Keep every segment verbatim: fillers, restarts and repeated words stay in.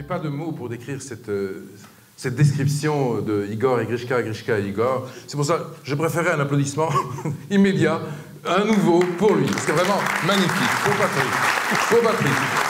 pas de mots pour décrire cette, euh, cette description de Igor et Grishka, Grishka et Igor. C'est pour ça que je préférais un applaudissement immédiat, un nouveau pour lui. C'est vraiment magnifique. Pour Patrick. Pour Patrick.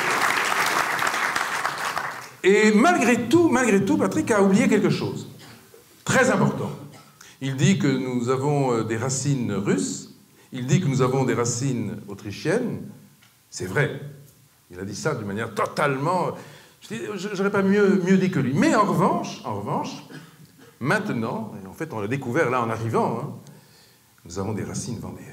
Et malgré tout, malgré tout, Patrick a oublié quelque chose. Très important. Il dit que nous avons des racines russes. Il dit que nous avons des racines autrichiennes. C'est vrai. Il a dit ça d'une manière totalement... Je n'aurais pas mieux, mieux dit que lui. Mais en revanche, en revanche, maintenant, et en fait on l'a découvert là en arrivant, hein, nous avons des racines vendéennes.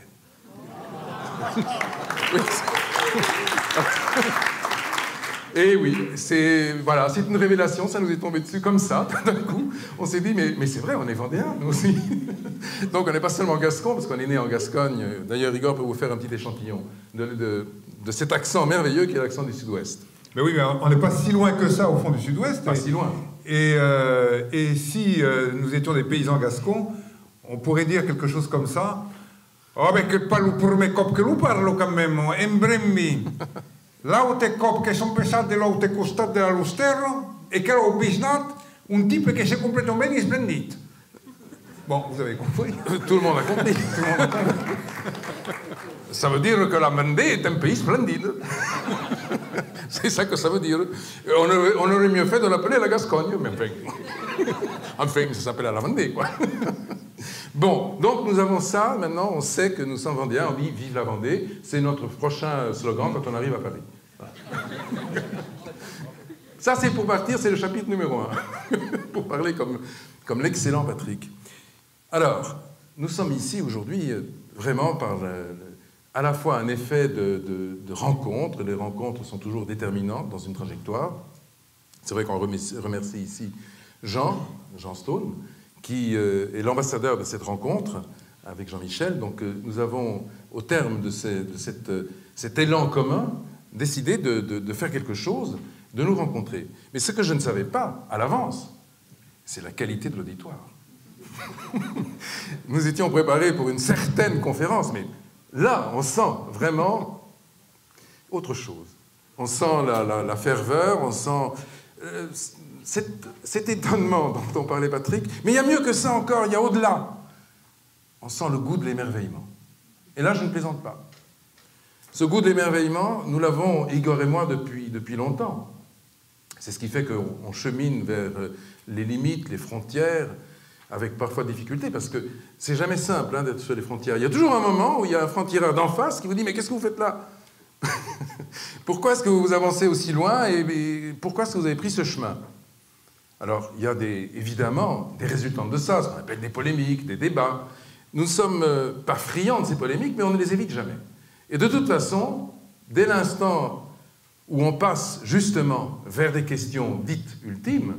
Et oui, c'est voilà, c'est une révélation, ça nous est tombé dessus comme ça, d'un coup. On s'est dit, mais, mais c'est vrai, on est vendéens, nous aussi. Donc on n'est pas seulement gascon, parce qu'on est né en Gascogne. D'ailleurs, Igor peut vous faire un petit échantillon de, de, de cet accent merveilleux qui est l'accent du sud-ouest. Mais oui, mais on n'est pas si loin que ça au fond du sud-ouest. Pas et, si loin. Et, euh, et si euh, nous étions des paysans gascons, on pourrait dire quelque chose comme ça. Oh, mais que parlo pour mes copes que nous parlo quand même, embremmi. L'aute cop che sono pensate l'aute costate della Lustero et che ho bisnat un type che c'est complètement bien splendide. Bon, vous avez compris. Tout le monde a compris. Tout le monde a compris. Ça veut dire que la Vendée est un pays splendide. C'est ça que ça veut dire. On aurait, on aurait mieux fait de l'appeler la Gascogne, mais enfin... Enfin, ça s'appelle la Vendée, quoi. Bon, donc nous avons ça, maintenant on sait que nous sommes vendéens, on dit « Vive la Vendée », c'est notre prochain slogan quand on arrive à Paris. Voilà. Ça c'est pour partir, c'est le chapitre numéro un, pour parler comme, comme l'excellent Patrick. Alors, nous sommes ici aujourd'hui vraiment par le, à la fois un effet de, de, de rencontre, les rencontres sont toujours déterminantes dans une trajectoire. C'est vrai qu'on remercie, remercie ici Jean, Jean Stone, qui euh, est l'ambassadeur de cette rencontre avec Jean-Michel. Donc euh, nous avons, au terme de, ces, de cette, euh, cet élan commun, décidé de, de, de faire quelque chose, de nous rencontrer. Mais ce que je ne savais pas, à l'avance, c'est la qualité de l'auditoire. Nous étions préparés pour une certaine conférence, mais là, on sent vraiment autre chose. On sent la, la, la ferveur, on sent... Euh, Cet, cet étonnement dont on parlait Patrick, mais il y a mieux que ça encore, il y a au-delà. On sent le goût de l'émerveillement. Et là, je ne plaisante pas. Ce goût de l'émerveillement, nous l'avons, Igor et moi, depuis, depuis longtemps. C'est ce qui fait qu'on chemine vers les limites, les frontières, avec parfois difficulté, parce que c'est jamais simple hein, d'être sur les frontières. Il y a toujours un moment où il y a un franc-tireur d'en face qui vous dit « Mais qu'est-ce que vous faites là ?» Pourquoi est-ce que vous avancez aussi loin et, et pourquoi est-ce que vous avez pris ce chemin? Alors, il y a des, évidemment des résultats de ça, ce qu'on appelle des polémiques, des débats. Nous ne sommes euh, pas friands de ces polémiques, mais on ne les évite jamais. Et de toute façon, dès l'instant où on passe justement vers des questions dites ultimes,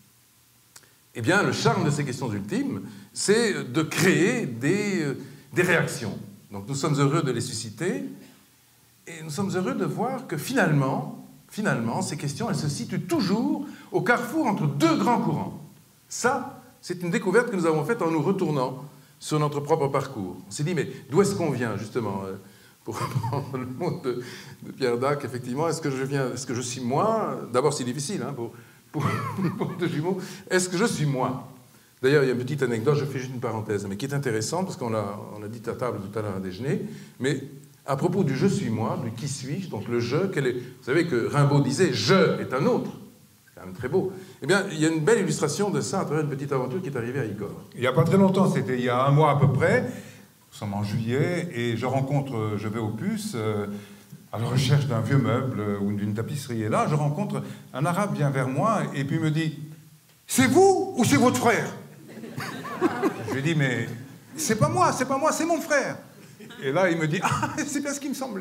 eh bien, le charme de ces questions ultimes, c'est de créer des, euh, des réactions. Donc, nous sommes heureux de les susciter, et nous sommes heureux de voir que finalement, Finalement, ces questions, elles se situent toujours au carrefour entre deux grands courants. Ça, c'est une découverte que nous avons faite en nous retournant sur notre propre parcours. On s'est dit, mais d'où est-ce qu'on vient, justement? Pour reprendre le mot de, de Pierre Dac, effectivement, est-ce que je viens, est-ce que je suis moi? D'abord, c'est difficile, hein, pour, pour, pour deux jumeaux. Est-ce que je suis moi? D'ailleurs, il y a une petite anecdote, je fais juste une parenthèse, mais qui est intéressante, parce qu'on l'a, on l'a dit à table tout à l'heure à déjeuner, mais... À propos du « je suis moi », du « qui suis-je », donc le « je », quel est... Vous savez que Rimbaud disait « je est un autre », c'est quand même très beau. Eh bien, il y a une belle illustration de ça à travers une petite aventure qui est arrivée à Igor. Il n'y a pas très longtemps, c'était il y a un mois à peu près, nous sommes en juillet, et je rencontre, je vais aux Puces, euh, à la recherche d'un vieux meuble euh, ou d'une tapisserie, et là, je rencontre un Arabe vient vers moi, et puis me dit « C'est vous ou c'est votre frère ?» Je lui dis « Mais c'est pas moi, c'est pas moi, c'est mon frère !» Et là, il me dit « Ah, c'est bien ce qui me semblait !»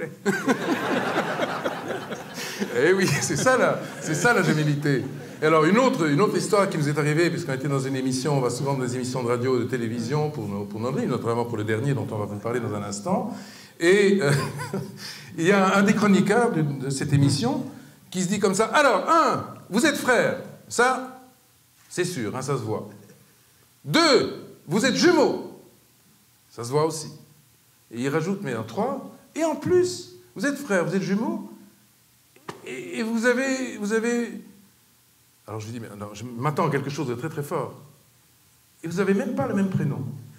Eh oui, c'est ça, la, c'est ça la gémilité. Et alors, une autre, une autre histoire qui nous est arrivée, puisqu'on était dans une émission, on va souvent dans des émissions de radio, de télévision, pour nos, pour nos livres, notamment pour le dernier, dont on va vous parler dans un instant. Et euh, il y a un des chroniqueurs de, de cette émission qui se dit comme ça « Alors, un, vous êtes frères. Ça, c'est sûr, hein, ça se voit. Deux, vous êtes jumeaux. Ça se voit aussi. » Et il rajoute, mais en trois, et en plus, vous êtes frères, vous êtes jumeaux, et, et vous, avez, vous avez Alors je lui dis, mais non, je m'attends à quelque chose de très très fort. Et vous n'avez même pas le même prénom.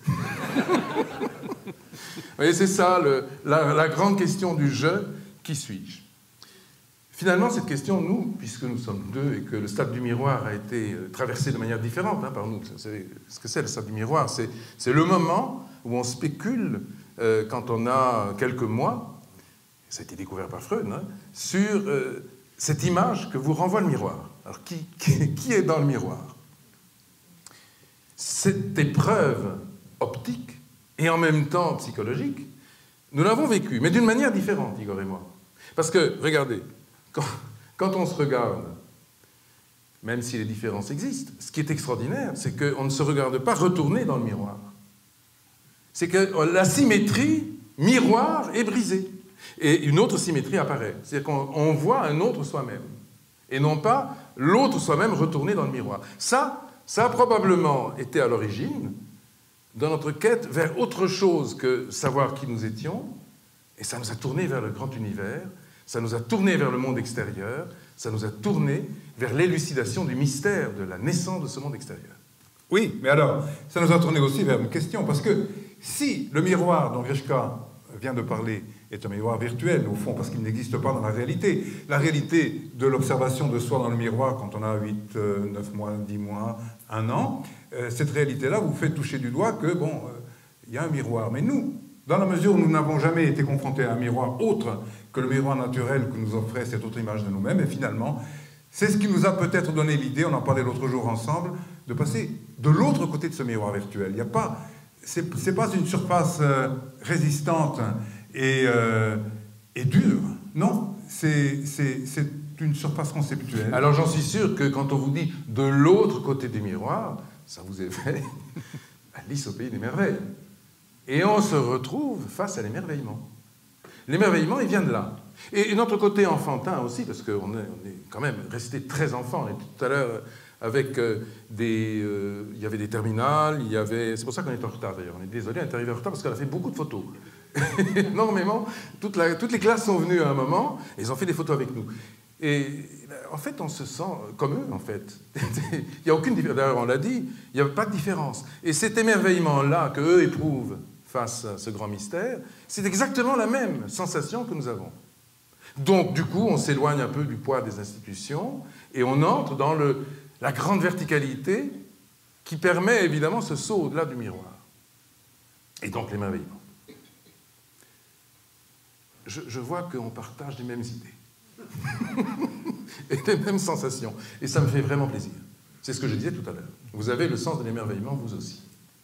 Vous voyez, c'est ça, le, la, la grande question du « je », qui suis-je? Finalement, cette question, nous, puisque nous sommes deux et que le stade du miroir a été traversé de manière différente hein, par nous, vous savez ce que c'est le stade du miroir, c'est le moment où on spécule, euh, quand on a quelques mois, ça a été découvert par Freud, hein, sur euh, cette image que vous renvoie le miroir. Alors, qui, qui, qui est dans le miroir? Cette épreuve optique et en même temps psychologique, nous l'avons vécue, mais d'une manière différente, Igor et moi. Parce que, regardez, quand, quand on se regarde, même si les différences existent, ce qui est extraordinaire, c'est qu'on ne se regarde pas retourner dans le miroir. C'est que la symétrie miroir est brisée. Et une autre symétrie apparaît. C'est-à-dire qu'on voit un autre soi-même. Et non pas l'autre soi-même retourner dans le miroir. Ça, ça a probablement été à l'origine de notre quête vers autre chose que savoir qui nous étions. Et ça nous a tourné vers le grand univers. Ça nous a tourné vers le monde extérieur. Ça nous a tourné vers l'élucidation du mystère de la naissance de ce monde extérieur. Oui, mais alors, ça nous a tourné aussi vers une question. Parce que si le miroir dont Grishka vient de parler est un miroir virtuel, au fond, parce qu'il n'existe pas dans la réalité. La réalité de l'observation de soi dans le miroir, quand on a huit, neuf mois, dix mois, un an, euh, cette réalité-là vous fait toucher du doigt que, bon, il euh, y a un miroir. Mais nous, dans la mesure où nous n'avons jamais été confrontés à un miroir autre que le miroir naturel que nous offrait cette autre image de nous-mêmes, et finalement, c'est ce qui nous a peut-être donné l'idée, on en parlait l'autre jour ensemble, de passer de l'autre côté de ce miroir virtuel. Il n'y a pas... C'est pas une surface euh, résistante et, euh, et dure, non, c'est une surface conceptuelle. Alors j'en suis sûr que quand on vous dit de l'autre côté du miroir, ça vous éveille Alice au pays des merveilles. Et on se retrouve face à l'émerveillement. L'émerveillement, il vient de là. Et, et notre côté enfantin aussi, parce qu'on est, on est quand même resté très enfant. Et tout à l'heure, avec euh, des... Euh, il y avait des terminales, il y avait... C'est pour ça qu'on est en retard d'ailleurs. On est désolé, on est arrivé en retard parce qu'on a fait beaucoup de photos. Énormément. Toute la, toutes les classes sont venues à un moment et ils ont fait des photos avec nous. Et en fait, on se sent comme eux, en fait. Il n'y a aucune différence. D'ailleurs, on l'a dit, il n'y a pas de différence. Et cet émerveillement-là qu'eux éprouvent face à ce grand mystère, c'est exactement la même sensation que nous avons. Donc, du coup, on s'éloigne un peu du poids des institutions et on entre dans le, la grande verticalité qui permet évidemment ce saut au-delà du miroir. Et donc l'émerveillement. Je, je vois qu'on partage les mêmes idées et les mêmes sensations. Et ça me fait vraiment plaisir. C'est ce que je disais tout à l'heure. Vous avez le sens de l'émerveillement, vous aussi.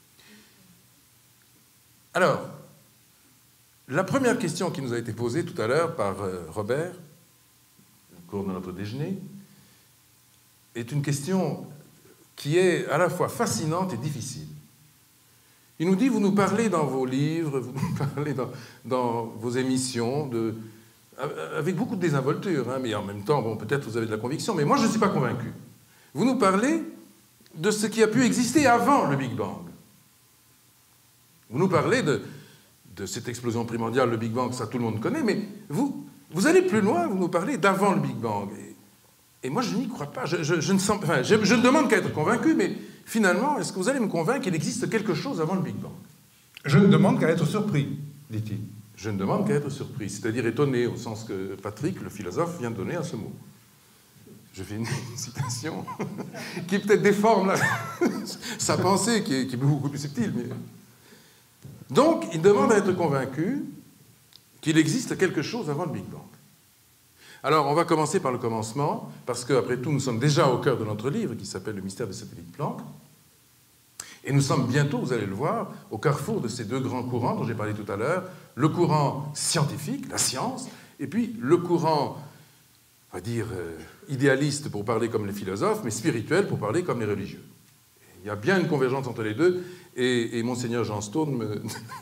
Alors, la première question qui nous a été posée tout à l'heure par euh, Robert, au cours de notre déjeuner, est une question qui est à la fois fascinante et difficile. Il nous dit, vous nous parlez dans vos livres, vous nous parlez dans, dans vos émissions, de, avec beaucoup de désinvolture, hein, mais en même temps, bon, peut-être vous avez de la conviction, mais moi je ne suis pas convaincu. Vous nous parlez de ce qui a pu exister avant le Big Bang. Vous nous parlez de, de cette explosion primordiale, le Big Bang, ça tout le monde connaît, mais vous, vous allez plus loin, vous nous parlez d'avant le Big Bang. Et, et moi je n'y crois pas, je, je, je, ne sens, enfin, je, je ne demande qu'à être convaincu, mais... Finalement, est-ce que vous allez me convaincre qu'il existe quelque chose avant le Big Bang? Je ne demande qu'à être surpris, dit-il. Je ne demande qu'à être surpris, c'est-à-dire étonné, au sens que Patrick, le philosophe, vient de donner à ce mot. Je fais une citation qui peut-être déforme la... sa pensée, qui est, qui est beaucoup plus subtile. Mais... Donc, il demande à être convaincu qu'il existe quelque chose avant le Big Bang. Alors, on va commencer par le commencement, parce qu'après tout, nous sommes déjà au cœur de notre livre, qui s'appelle « Le mystère des satellites Planck ». Et nous sommes bientôt, vous allez le voir, au carrefour de ces deux grands courants dont j'ai parlé tout à l'heure, le courant scientifique, la science, et puis le courant, on va dire, euh, idéaliste pour parler comme les philosophes, mais spirituel pour parler comme les religieux. Il y a bien une convergence entre les deux, et, et Monseigneur Jean Stone me...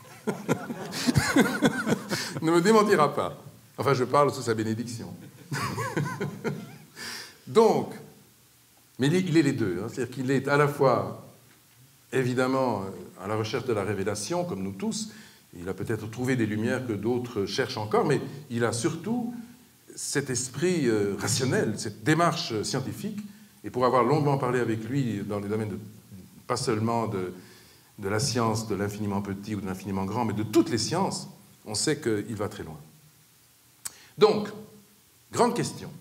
ne me démentira pas. Enfin, je parle sous sa bénédiction. Donc, mais il est les deux, hein, c'est-à-dire qu'il est à la fois, évidemment, à la recherche de la révélation, comme nous tous, il a peut-être trouvé des lumières que d'autres cherchent encore, mais il a surtout cet esprit euh, rationnel, cette démarche scientifique Et pour avoir longuement parlé avec lui dans les domaines de, pas seulement de, de la science de l'infiniment petit ou de l'infiniment grand, mais de toutes les sciences, on sait qu'il va très loin. Donc, grande question.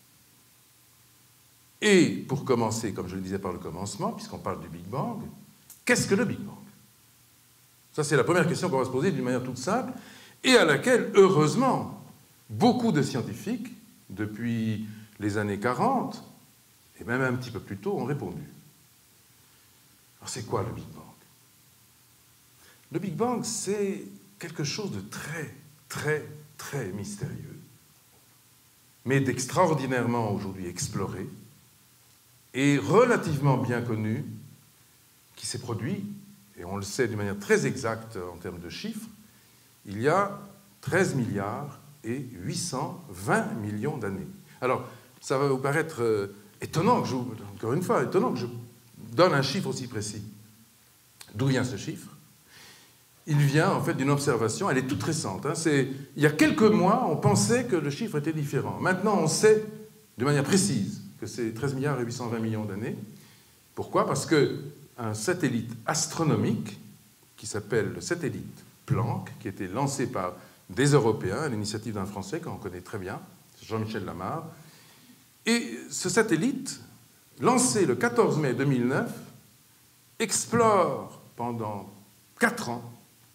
Et pour commencer, comme je le disais par le commencement, puisqu'on parle du Big Bang, qu'est-ce que le Big Bang? Ça, c'est la première question qu'on va se poser d'une manière toute simple, et à laquelle, heureusement, beaucoup de scientifiques, depuis les années quarante, et même un petit peu plus tôt, ont répondu. Alors, c'est quoi le Big Bang? Le Big Bang, c'est quelque chose de très, très, très mystérieux, mais d'extraordinairement aujourd'hui exploré, et relativement bien connu, qui s'est produit, et on le sait d'une manière très exacte en termes de chiffres, il y a treize milliards et huit cent vingt millions d'années. Alors, ça va vous paraître euh, étonnant, que je, encore une fois, étonnant que je donne un chiffre aussi précis. D'où vient ce chiffre? Il vient en fait d'une observation, elle est toute récente. Hein, c'est, il y a quelques mois, on pensait que le chiffre était différent. Maintenant, on sait de manière précise que c'est treize milliards et huit cent vingt millions d'années. Pourquoi? Parce qu'un satellite astronomique qui s'appelle le satellite Planck, qui a été lancé par des Européens, à l'initiative d'un Français qu'on connaît très bien, c'est Jean-Michel Lamarre, et ce satellite, lancé le quatorze mai deux mille neuf, explore pendant quatre ans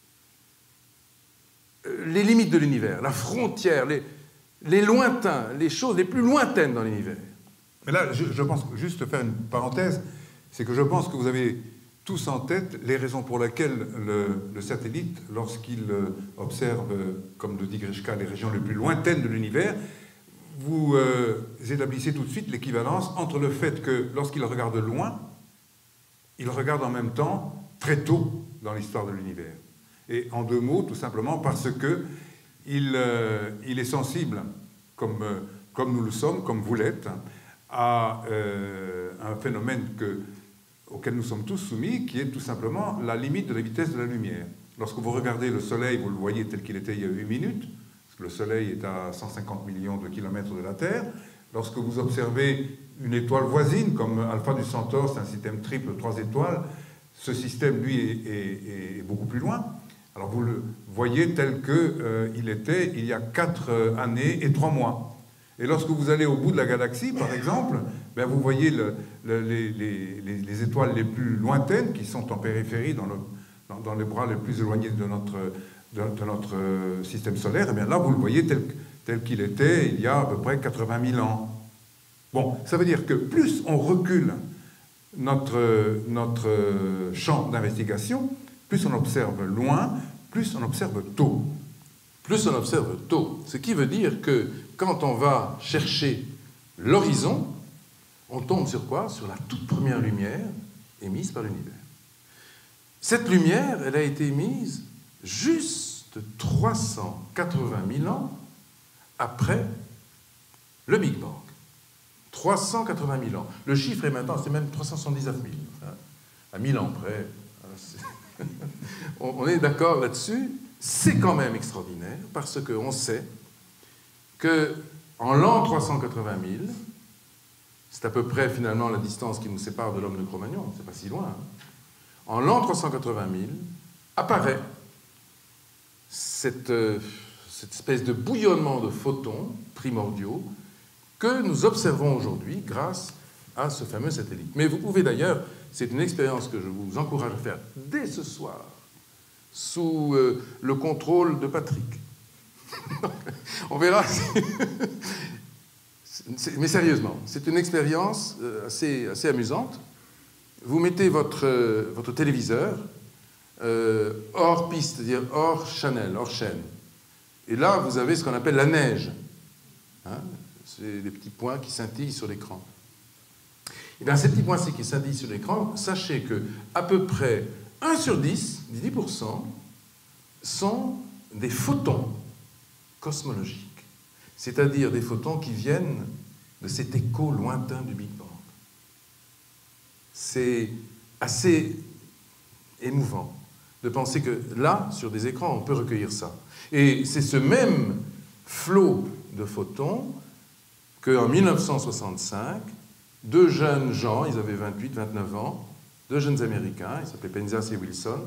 les limites de l'univers, la frontière, les, les lointains, les choses les plus lointaines dans l'univers. Mais là, je, je pense, juste faire une parenthèse, c'est que je pense que vous avez tous en tête les raisons pour lesquelles le, le satellite, lorsqu'il observe, comme le dit Grishka, les régions les plus lointaines de l'univers, vous euh, établissez tout de suite l'équivalence entre le fait que lorsqu'il regarde loin, il regarde en même temps très tôt dans l'histoire de l'univers. Et en deux mots, tout simplement parce que il, euh, il est sensible, comme, euh, comme nous le sommes, comme vous l'êtes, à euh, un phénomène que, auquel nous sommes tous soumis, qui est tout simplement la limite de la vitesse de la lumière. Lorsque vous regardez le Soleil, vous le voyez tel qu'il était il y a huit minutes, parce que le Soleil est à cent cinquante millions de kilomètres de la Terre. Lorsque vous observez une étoile voisine, comme Alpha du Centaure, c'est un système triple, trois étoiles, ce système, lui, est, est, est beaucoup plus loin. Alors vous le voyez tel qu'il euh, était il y a quatre euh, années et trois mois. Et lorsque vous allez au bout de la galaxie, par exemple, ben vous voyez le, le, les, les, les étoiles les plus lointaines qui sont en périphérie, dans, le, dans, dans les bras les plus éloignés de notre, de, de notre système solaire. Et bien là, vous le voyez tel, tel qu'il était il y a à peu près quatre-vingt mille ans. Bon, ça veut dire que plus on recule notre, notre champ d'investigation, plus on observe loin, plus on observe tôt. Plus on observe tôt. Ce qui veut dire que quand on va chercher l'horizon, on tombe sur quoi? Sur la toute première lumière émise par l'univers. Cette lumière, elle a été émise juste trois cent quatre-vingt mille ans après le Big Bang. trois cent quatre-vingt mille ans. Le chiffre est maintenant, c'est même trois cent soixante-dix-neuf mille. Hein, à mille ans près. On est d'accord là-dessus. C'est quand même extraordinaire parce qu'on sait qu'en l'an trois cent quatre-vingt mille, c'est à peu près finalement la distance qui nous sépare de l'homme de Cro-Magnon, c'est pas si loin. Hein. En l'an trois cent quatre-vingt mille, apparaît cette, euh, cette espèce de bouillonnement de photons primordiaux que nous observons aujourd'hui grâce à ce fameux satellite. Mais vous pouvez d'ailleurs, c'est une expérience que je vous encourage à faire dès ce soir, sous euh, le contrôle de Patrick. On verra. Mais sérieusement, c'est une expérience euh, assez, assez amusante. Vous mettez votre, euh, votre téléviseur euh, hors piste, c'est-à-dire hors channel, hors chaîne. Et là, vous avez ce qu'on appelle la neige. Hein, c'est des petits points qui scintillent sur l'écran. Et bien, ces petits points qui scintillent sur l'écran, sachez que à peu près un sur dix, dix pour cent, sont des photons cosmologiques, c'est-à-dire des photons qui viennent de cet écho lointain du Big Bang. C'est assez émouvant de penser que là, sur des écrans, on peut recueillir ça. Et c'est ce même flot de photons qu'en mille neuf cent soixante-cinq, deux jeunes gens, ils avaient vingt-huit, vingt-neuf ans, deux jeunes Américains, ils s'appelaient Penzas et Wilson,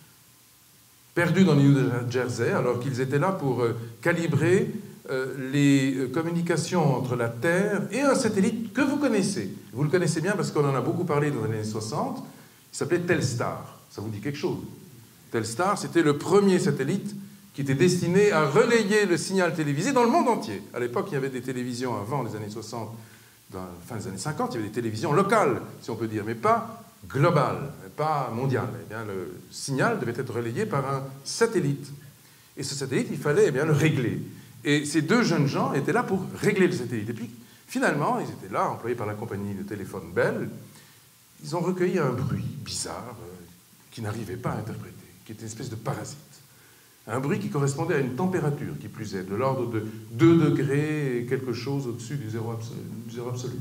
perdus dans le New Jersey, alors qu'ils étaient là pour euh, calibrer euh, les euh, communications entre la Terre et un satellite que vous connaissez. Vous le connaissez bien parce qu'on en a beaucoup parlé dans les années soixante, il s'appelait Telstar. Ça vous dit quelque chose? Telstar, c'était le premier satellite qui était destiné à relayer le signal télévisé dans le monde entier. À l'époque, il y avait des télévisions avant les années soixante, dans la fin des années cinquante, il y avait des télévisions locales, si on peut dire, mais pas globales, pas mondiales. Eh bien, le signal devait être relayé par un satellite. Et ce satellite, il fallait eh bien, le régler. Et ces deux jeunes gens étaient là pour régler le satellite. Et puis, finalement, ils étaient là, employés par la compagnie de téléphone Bell. Ils ont recueilli un bruit bizarre euh, qu'ils n'arrivaient pas à interpréter, qui était une espèce de parasite. Un bruit qui correspondait à une température, qui plus est, de l'ordre de deux degrés et quelque chose au-dessus du zéro absolu, du zéro absolu.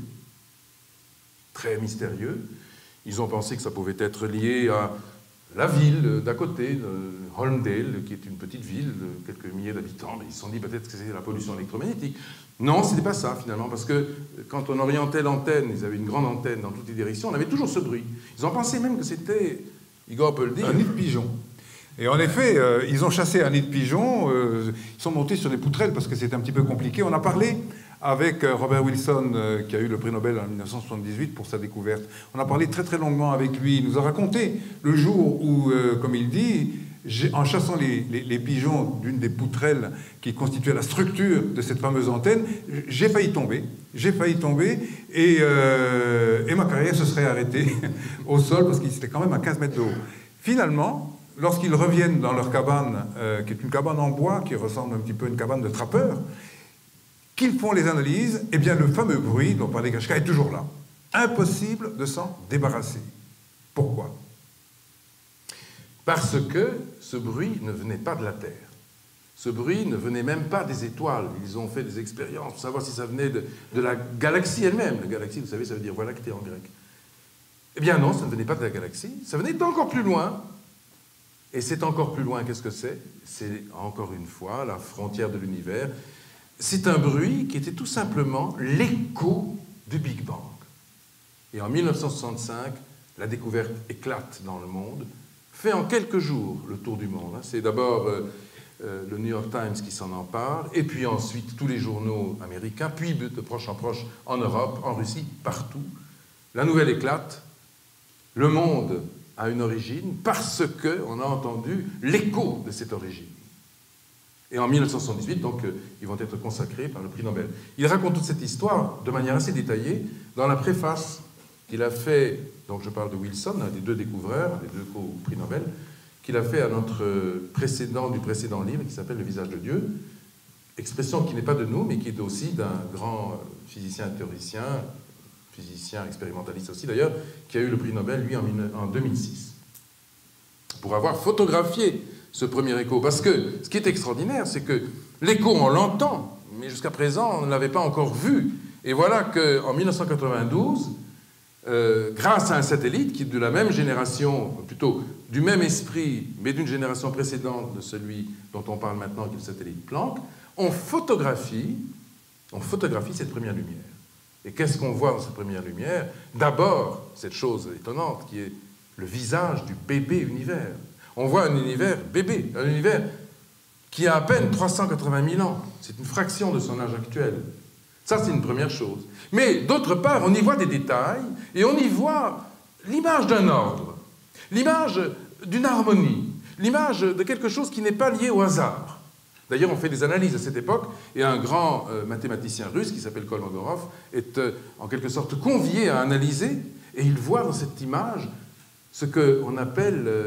Très mystérieux. Ils ont pensé que ça pouvait être lié à la ville d'à côté, de Holmdale, qui est une petite ville de quelques milliers d'habitants. Mais ils se sont dit peut-être que c'était la pollution électromagnétique. Non, ce n'était pas ça, finalement, parce que quand on orientait l'antenne, ils avaient une grande antenne dans toutes les directions, on avait toujours ce bruit. Ils ont pensé même que c'était, Igor peut le dire, un nid de pigeon. Et en effet, euh, ils ont chassé un nid de pigeons, euh, ils sont montés sur des poutrelles parce que c'était un petit peu compliqué. On a parlé avec euh, Robert Wilson, euh, qui a eu le prix Nobel en mille neuf cent soixante-dix-huit pour sa découverte. On a parlé très très longuement avec lui. Il nous a raconté le jour où, euh, comme il dit, en chassant les, les, les pigeons d'une des poutrelles qui constituait la structure de cette fameuse antenne, j'ai failli tomber. J'ai failli tomber et, euh, et ma carrière se serait arrêtée au sol parce qu'il était quand même à quinze mètres de haut. Finalement, lorsqu'ils reviennent dans leur cabane, euh, qui est une cabane en bois, qui ressemble un petit peu à une cabane de trappeur, qu'ils font les analyses, eh bien le fameux bruit dont parlait Kashka est toujours là. Impossible de s'en débarrasser. Pourquoi? Parce que ce bruit ne venait pas de la Terre. Ce bruit ne venait même pas des étoiles. Ils ont fait des expériences pour savoir si ça venait de, de la galaxie elle-même. La galaxie, vous savez, ça veut dire Voie lactée en grec. Eh bien non, ça ne venait pas de la galaxie. Ça venait d'encore plus loin. Et c'est encore plus loin, qu'est-ce que c'est? C'est encore une fois la frontière de l'univers. C'est un bruit qui était tout simplement l'écho du Big Bang. Et en mille neuf cent soixante-cinq, la découverte éclate dans le monde, fait en quelques jours le tour du monde. C'est d'abord euh, euh, le New York Times qui s'en empare, et puis ensuite tous les journaux américains, puis de proche en proche en Europe, en Russie, partout. La nouvelle éclate, le monde a une origine parce qu'on a entendu l'écho de cette origine. Et en mille neuf cent soixante-dix-huit, donc, euh, ils vont être consacrés par le prix Nobel. Il raconte toute cette histoire de manière assez détaillée dans la préface qu'il a fait, donc je parle de Wilson, un des deux découvreurs, des deux prix Nobel, qu'il a fait à notre précédent, du précédent livre, qui s'appelle Le visage de Dieu, expression qui n'est pas de nous, mais qui est aussi d'un grand physicien et théoricien, physicien expérimentaliste aussi d'ailleurs, qui a eu le prix Nobel, lui, en deux mille six, pour avoir photographié ce premier écho. Parce que ce qui est extraordinaire, c'est que l'écho, on l'entend, mais jusqu'à présent, on ne l'avait pas encore vu. Et voilà qu'en mille neuf cent quatre-vingt-douze, euh, grâce à un satellite qui est de la même génération, plutôt du même esprit, mais d'une génération précédente de celui dont on parle maintenant, qui est le satellite Planck, on photographie, on photographie cette première lumière. Et qu'est-ce qu'on voit dans cette première lumière? D'abord, cette chose étonnante qui est le visage du bébé univers. On voit un univers bébé, un univers qui a à peine trois cent quatre-vingt mille ans. C'est une fraction de son âge actuel. Ça, c'est une première chose. Mais d'autre part, on y voit des détails et on y voit l'image d'un ordre, l'image d'une harmonie, l'image de quelque chose qui n'est pas lié au hasard. D'ailleurs, on fait des analyses à cette époque, et un grand euh, mathématicien russe qui s'appelle Kolmogorov est euh, en quelque sorte convié à analyser, et il voit dans cette image ce qu'on appelle euh,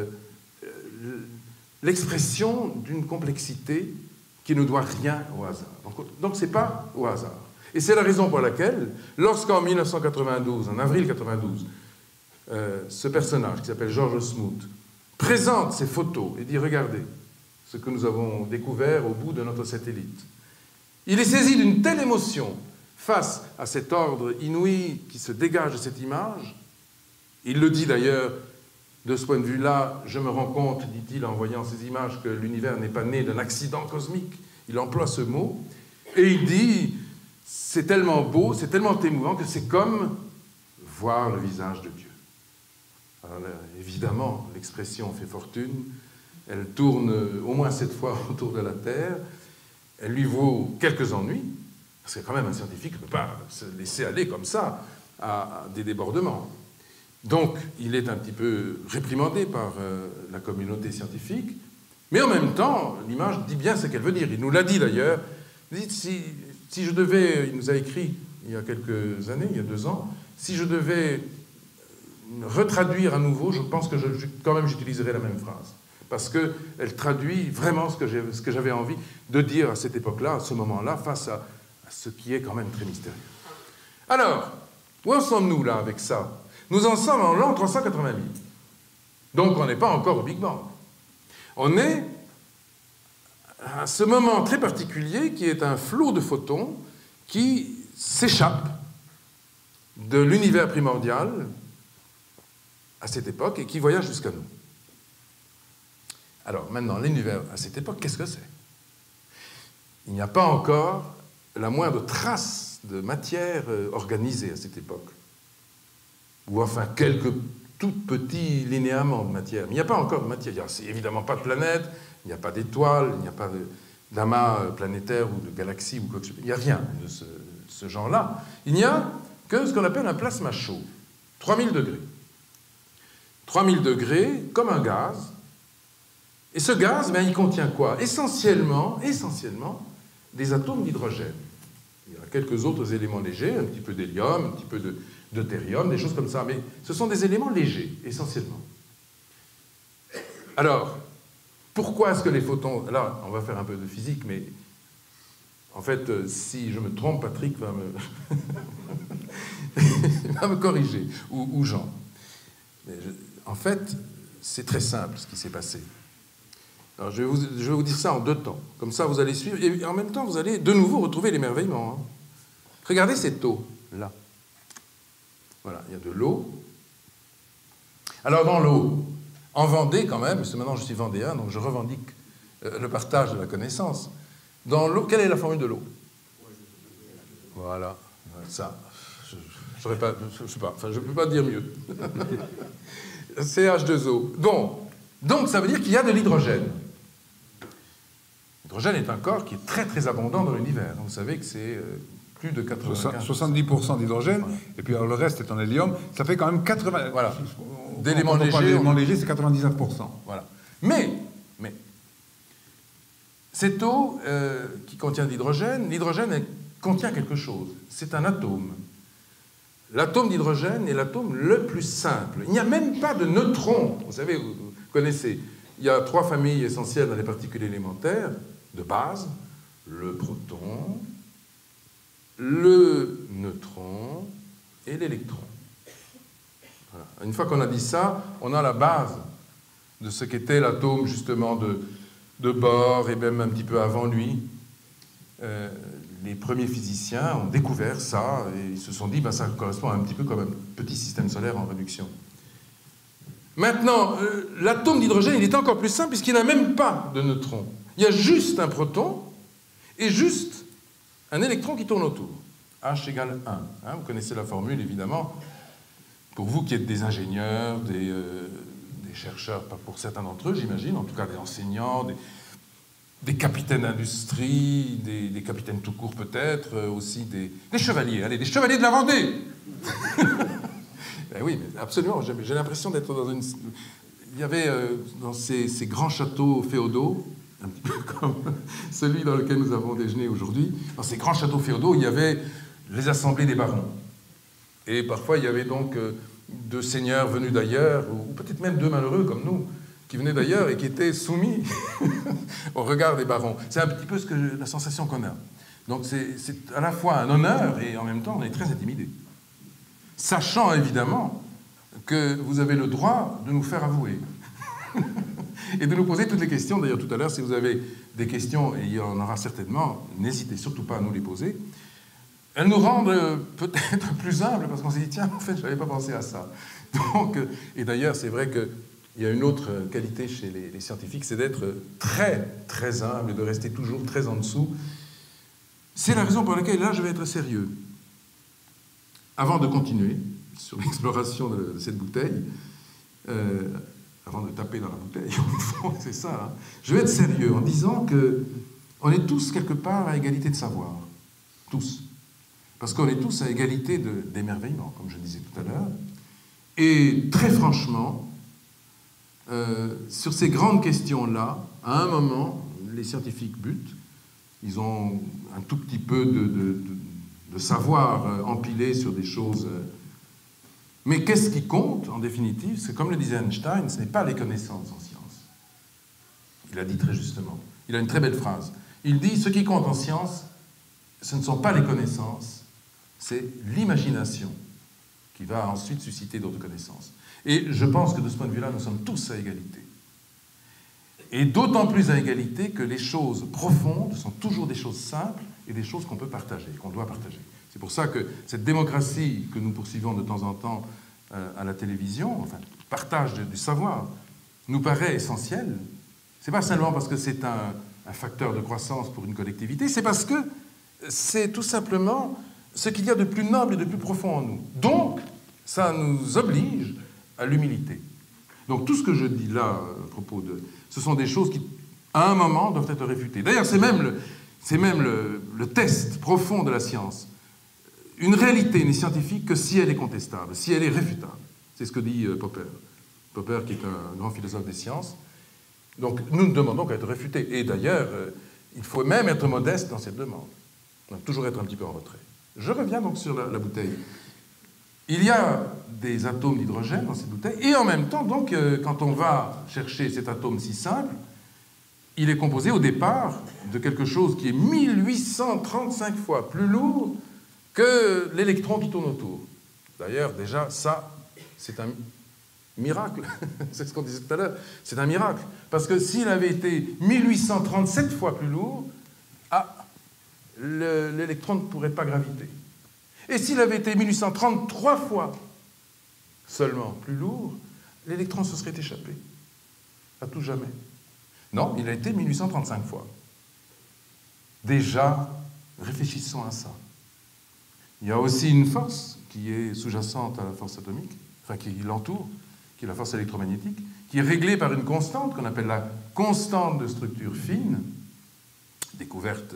l'expression d'une complexité qui ne doit rien au hasard. Donc, ce n'est pas au hasard. Et c'est la raison pour laquelle, lorsqu'en mille neuf cent quatre-vingt-douze, en avril quatre-vingt-douze, euh, ce personnage qui s'appelle George Smoot présente ses photos et dit « Regardez ce que nous avons découvert au bout de notre satellite », il est saisi d'une telle émotion face à cet ordre inouï qui se dégage de cette image. Il le dit d'ailleurs, de ce point de vue-là, je me rends compte, dit-il en voyant ces images, que l'univers n'est pas né d'un accident cosmique. Il emploie ce mot, et il dit, c'est tellement beau, c'est tellement émouvant que c'est comme voir le visage de Dieu. Alors là, évidemment, l'expression fait fortune, elle tourne au moins sept fois autour de la Terre, elle lui vaut quelques ennuis, parce que quand même un scientifique ne peut pas se laisser aller comme ça à des débordements. Donc, il est un petit peu réprimandé par euh, la communauté scientifique, mais en même temps, l'image dit bien ce qu'elle veut dire. Il nous l'a dit d'ailleurs. Si, si je devais, il nous a écrit il y a quelques années, il y a deux ans, si je devais retraduire à nouveau, je pense que je, quand même j'utiliserais la même phrase. Parce qu'elle traduit vraiment ce que, j'ai, ce que j'avais envie de dire à cette époque-là, à ce moment-là, face à, à ce qui est quand même très mystérieux. Alors, où en sommes-nous là avec ça? Nous en sommes en l'an trois cent quatre-vingt mille. Donc on n'est pas encore au Big Bang. On est à ce moment très particulier qui est un flot de photons qui s'échappe de l'univers primordial à cette époque et qui voyage jusqu'à nous. Alors maintenant, l'univers à cette époque, qu'est-ce que c'est? Il n'y a pas encore la moindre trace de matière organisée à cette époque. Ou enfin quelques tout petits linéaments de matière. Mais il n'y a pas encore de matière. Il n'y a évidemment pas de planète, il n'y a pas d'étoiles, il n'y a pas d'amas planétaire ou de galaxies ou quoi que ce soit. Il n'y a rien de ce, ce genre-là. Il n'y a que ce qu'on appelle un plasma chaud. trois mille degrés. trois mille degrés, comme un gaz. Et ce gaz, ben, il contient quoi? Essentiellement, essentiellement, des atomes d'hydrogène. Il y a quelques autres éléments légers, un petit peu d'hélium, un petit peu de deutérium, des choses comme ça, mais ce sont des éléments légers, essentiellement. Alors, pourquoi est-ce que les photons... Là, on va faire un peu de physique, mais en fait, si je me trompe, Patrick va me, va me corriger, ou, ou Jean. Mais je... En fait, c'est très simple ce qui s'est passé. Alors, je vais, vous, je vais vous dire ça en deux temps. Comme ça, vous allez suivre, et en même temps, vous allez de nouveau retrouver l'émerveillement. Hein. Regardez cette eau, là. Voilà, il y a de l'eau. Alors dans l'eau, en Vendée quand même, parce que maintenant je suis vendéen, donc je revendique euh, le partage de la connaissance. Dans l'eau, quelle est la formule de l'eau? Voilà, ça. Je ne pas, je sais pas, enfin je ne peux pas dire mieux. C H deux O. Bon, donc ça veut dire qu'il y a de l'hydrogène. L'hydrogène est un corps qui est très très abondant dans l'univers. Vous savez que c'est... Euh, plus de quatre-vingt-quinze. soixante-dix pour cent d'hydrogène, voilà. Et puis alors, le reste est en hélium, ça fait quand même quatre-vingts... Voilà. D'éléments légers. D'éléments légers, c'est quatre-vingt-dix-neuf pour cent. Voilà. Mais, mais, cette eau euh, qui contient de l'hydrogène, l'hydrogène contient quelque chose. C'est un atome. L'atome d'hydrogène est l'atome le plus simple. Il n'y a même pas de neutrons. Vous savez, vous, vous connaissez, il y a trois familles essentielles dans les particules élémentaires, de base, le proton, le neutron et l'électron. Voilà. Une fois qu'on a dit ça, on a la base de ce qu'était l'atome justement de, de Bohr et même un petit peu avant lui. Euh, les premiers physiciens ont découvert ça et ils se sont dit ben, ça correspond un petit peu comme un petit système solaire en réduction. Maintenant, euh, l'atome d'hydrogène, il est encore plus simple puisqu'il n'a même pas de neutrons. Il y a juste un proton et juste un électron qui tourne autour. H égale un. Hein, vous connaissez la formule, évidemment. Pour vous qui êtes des ingénieurs, des, euh, des chercheurs, pas pour certains d'entre eux, j'imagine, en tout cas des enseignants, des, des capitaines d'industrie, des, des capitaines tout court peut-être, euh, aussi des, des chevaliers, allez, des chevaliers de la Vendée. Ben oui, mais absolument, j'ai, j'ai l'impression d'être dans une... Il y avait euh, dans ces, ces grands châteaux féodaux, un petit peu comme celui dans lequel nous avons déjeuné aujourd'hui, dans ces grands châteaux féodaux, il y avait les assemblées des barons. Et parfois, il y avait donc euh, deux seigneurs venus d'ailleurs, ou peut-être même deux malheureux comme nous, qui venaient d'ailleurs et qui étaient soumis au regard des barons. C'est un petit peu ce que, la sensation qu'on a. Donc c'est, c'est à la fois un honneur et en même temps, on est très intimidé. Sachant évidemment que vous avez le droit de nous faire avouer. Et de nous poser toutes les questions. D'ailleurs, tout à l'heure, si vous avez des questions, et il y en aura certainement, n'hésitez surtout pas à nous les poser. Elles nous rendent peut-être plus humbles, parce qu'on s'est dit, tiens, en fait, je n'avais pas pensé à ça. Donc, et d'ailleurs, c'est vrai qu'il y a une autre qualité chez les, les scientifiques, c'est d'être très, très humble et de rester toujours très en dessous. C'est la raison pour laquelle, là, je vais être sérieux. Avant de continuer, sur l'exploration de, de cette bouteille, euh, avant de taper dans la bouteille, au fond, c'est ça, hein. Je vais être sérieux en disant que on est tous quelque part à égalité de savoir. Tous. Parce qu'on est tous à égalité d'émerveillement, comme je disais tout à l'heure. Et très franchement, euh, sur ces grandes questions-là, à un moment, les scientifiques butent. Ils ont un tout petit peu de, de, de, de savoir euh, empilé sur des choses. Euh, mais qu'est-ce qui compte, en définitive? C'est comme le disait Einstein, ce n'est pas les connaissances en science. Il a dit très justement. Il a une très belle phrase. Il dit, ce qui compte en science, ce ne sont pas les connaissances, c'est l'imagination qui va ensuite susciter d'autres connaissances. Et je pense que de ce point de vue-là, nous sommes tous à égalité. Et d'autant plus à égalité que les choses profondes sont toujours des choses simples et des choses qu'on peut partager, qu'on doit partager. C'est pour ça que cette démocratie que nous poursuivons de temps en temps euh, à la télévision, enfin, partage de, du savoir, nous paraît essentielle. C'est pas seulement parce que c'est un, un facteur de croissance pour une collectivité, c'est parce que c'est tout simplement ce qu'il y a de plus noble et de plus profond en nous. Donc, ça nous oblige à l'humilité. Donc, tout ce que je dis là, à propos de... Ce sont des choses qui, à un moment, doivent être réfutées. D'ailleurs, c'est même, le, c'est même le, le test profond de la science. Une réalité n'est scientifique que si elle est contestable, si elle est réfutable. C'est ce que dit euh, Popper. Popper, qui est un grand philosophe des sciences. Donc, nous ne demandons qu'à être réfutés. Et d'ailleurs, euh, il faut même être modeste dans cette demande. Donc, toujours être un petit peu en retrait. Je reviens donc sur la, la bouteille. Il y a des atomes d'hydrogène dans cette bouteille, et en même temps, donc, euh, quand on va chercher cet atome si simple, il est composé au départ de quelque chose qui est mille huit cent trente-cinq fois plus lourd que l'électron qui tourne autour. D'ailleurs, déjà, ça, c'est un miracle. C'est ce qu'on disait tout à l'heure. C'est un miracle. Parce que s'il avait été mille huit cent trente-sept fois plus lourd, ah, l'électron ne pourrait pas graviter. Et s'il avait été mille huit cent trente-trois fois seulement plus lourd, l'électron se serait échappé. À tout jamais. Non, il a été mille huit cent trente-cinq fois. Déjà, réfléchissons à ça. Il y a aussi une force qui est sous-jacente à la force atomique, enfin qui l'entoure, qui est la force électromagnétique, qui est réglée par une constante qu'on appelle la constante de structure fine, découverte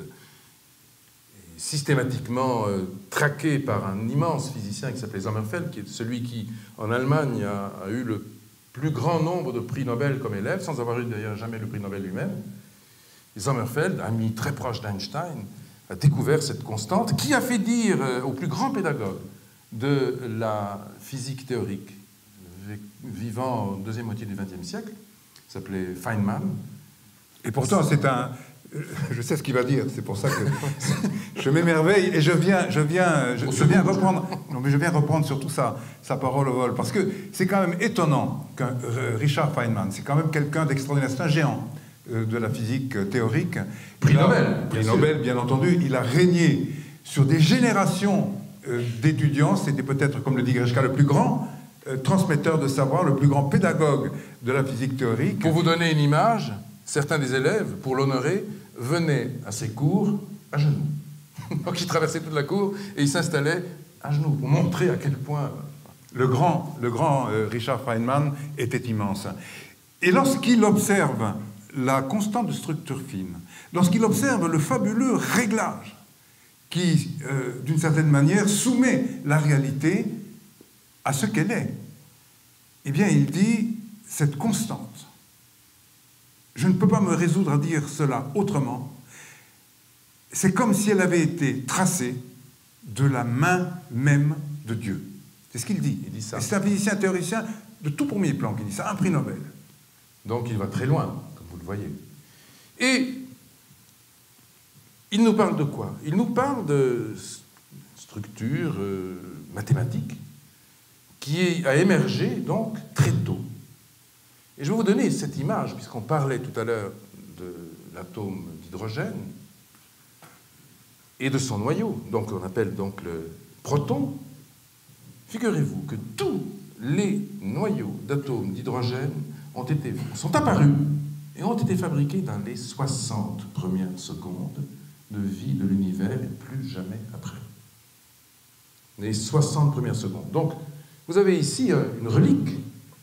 systématiquement euh, traquée par un immense physicien qui s'appelait Sommerfeld, qui est celui qui, en Allemagne, a, a eu le plus grand nombre de prix Nobel comme élève, sans avoir eu d'ailleurs jamais le prix Nobel lui-même. Et Sommerfeld, ami très proche d'Einstein, a découvert cette constante qui a fait dire euh, au plus grand pédagogue de la physique théorique vivant en deuxième moitié du vingtième siècle, qui s'appelait Feynman. Et pourtant, c'est un... Je sais ce qu'il va dire, c'est pour ça que je m'émerveille et je viens, je viens, je, je viens reprendre, non mais je viens reprendre surtout sa, sa parole au vol, parce que c'est quand même étonnant qu'un Richard Feynman, c'est quand même quelqu'un d'extraordinaire, c'est un géant euh, de la physique théorique. Prix Nobel. Prix Nobel, bien entendu. Il a régné sur des générations euh, d'étudiants. C'était peut-être, comme le dit Grishka, le plus grand euh, transmetteur de savoir, le plus grand pédagogue de la physique théorique. Pour vous donner une image, certains des élèves, pour l'honorer, venaient à ses cours à genoux. Donc il traversait toute la cour et il s'installait à genoux pour montrer à quel point... Le grand, le grand euh, Richard Feynman était immense. Et lorsqu'il observe la constante de structure fine, lorsqu'il observe le fabuleux réglage qui, euh, d'une certaine manière, soumet la réalité à ce qu'elle est, eh bien, il dit, cette constante, je ne peux pas me résoudre à dire cela autrement, c'est comme si elle avait été tracée de la main même de Dieu. C'est ce qu'il dit. Il dit ça. C'est un physicien théoricien de tout premier plan qui dit ça, un prix Nobel. Donc il va très loin, comme vous le voyez. Et il nous parle de quoi? Il nous parle de structure euh, mathématique qui a émergé donc très tôt. Et je vais vous donner cette image, puisqu'on parlait tout à l'heure de l'atome d'hydrogène et de son noyau, donc on appelle donc le proton. Figurez-vous que tous les noyaux d'atomes d'hydrogène ont été, sont apparus et ont été fabriqués dans les soixante premières secondes de vie de l'univers et plus jamais après. Les soixante premières secondes. Donc, Vous avez ici une relique.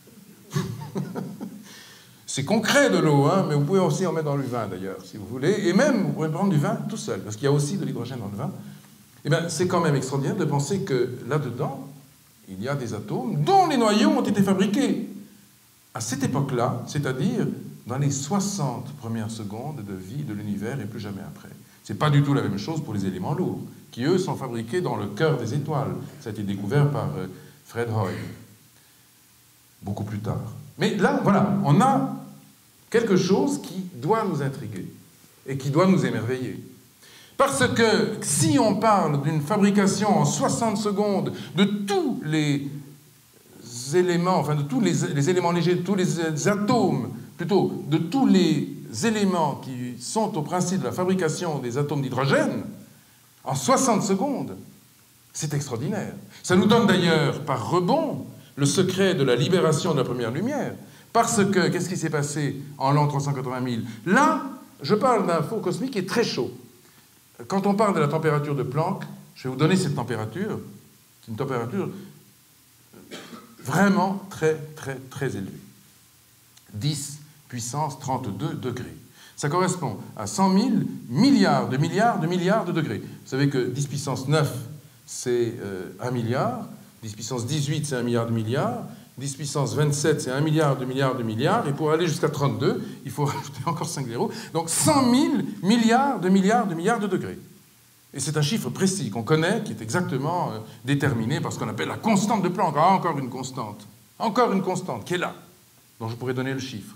C'est concret de l'eau, hein, mais vous pouvez aussi en mettre dans le vin d'ailleurs, si vous voulez. Et même, vous pouvez prendre du vin tout seul, parce qu'il y a aussi de l'hydrogène dans le vin. Eh bien, c'est quand même extraordinaire de penser que là-dedans, il y a des atomes dont les noyaux ont été fabriqués à cette époque-là, c'est-à-dire dans les soixante premières secondes de vie de l'univers et plus jamais après. Ce n'est pas du tout la même chose pour les éléments lourds, qui eux sont fabriqués dans le cœur des étoiles. Ça a été découvert par Fred Hoyle, beaucoup plus tard. Mais là, voilà, on a quelque chose qui doit nous intriguer et qui doit nous émerveiller. Parce que si on parle d'une fabrication en soixante secondes de tous les éléments, enfin de tous les, les éléments légers, de tous les atomes, plutôt de tous les éléments qui sont au principe de la fabrication des atomes d'hydrogène, en soixante secondes, c'est extraordinaire. Ça nous donne d'ailleurs, par rebond, le secret de la libération de la première lumière. Parce que, qu'est-ce qui s'est passé en l'an trois cent quatre-vingt mille? Là, je parle d'un four cosmique qui est très chaud. Quand on parle de la température de Planck, je vais vous donner cette température. C'est une température vraiment très, très, très élevée. dix puissance trente-deux degrés. Ça correspond à cent mille milliards de milliards de milliards de degrés. Vous savez que dix puissance neuf, c'est euh, un milliard. dix puissance dix-huit, c'est un milliard de milliards. dix puissance vingt-sept, c'est un milliard de milliards de milliards. Et pour aller jusqu'à trente-deux, il faut rajouter encore cinq zéros. Donc cent mille milliards de milliards de milliards de degrés. Et c'est un chiffre précis qu'on connaît, qui est exactement euh, déterminé par ce qu'on appelle la constante de Planck. Ah, encore une constante. Encore une constante qui est là, dont je pourrais donner le chiffre.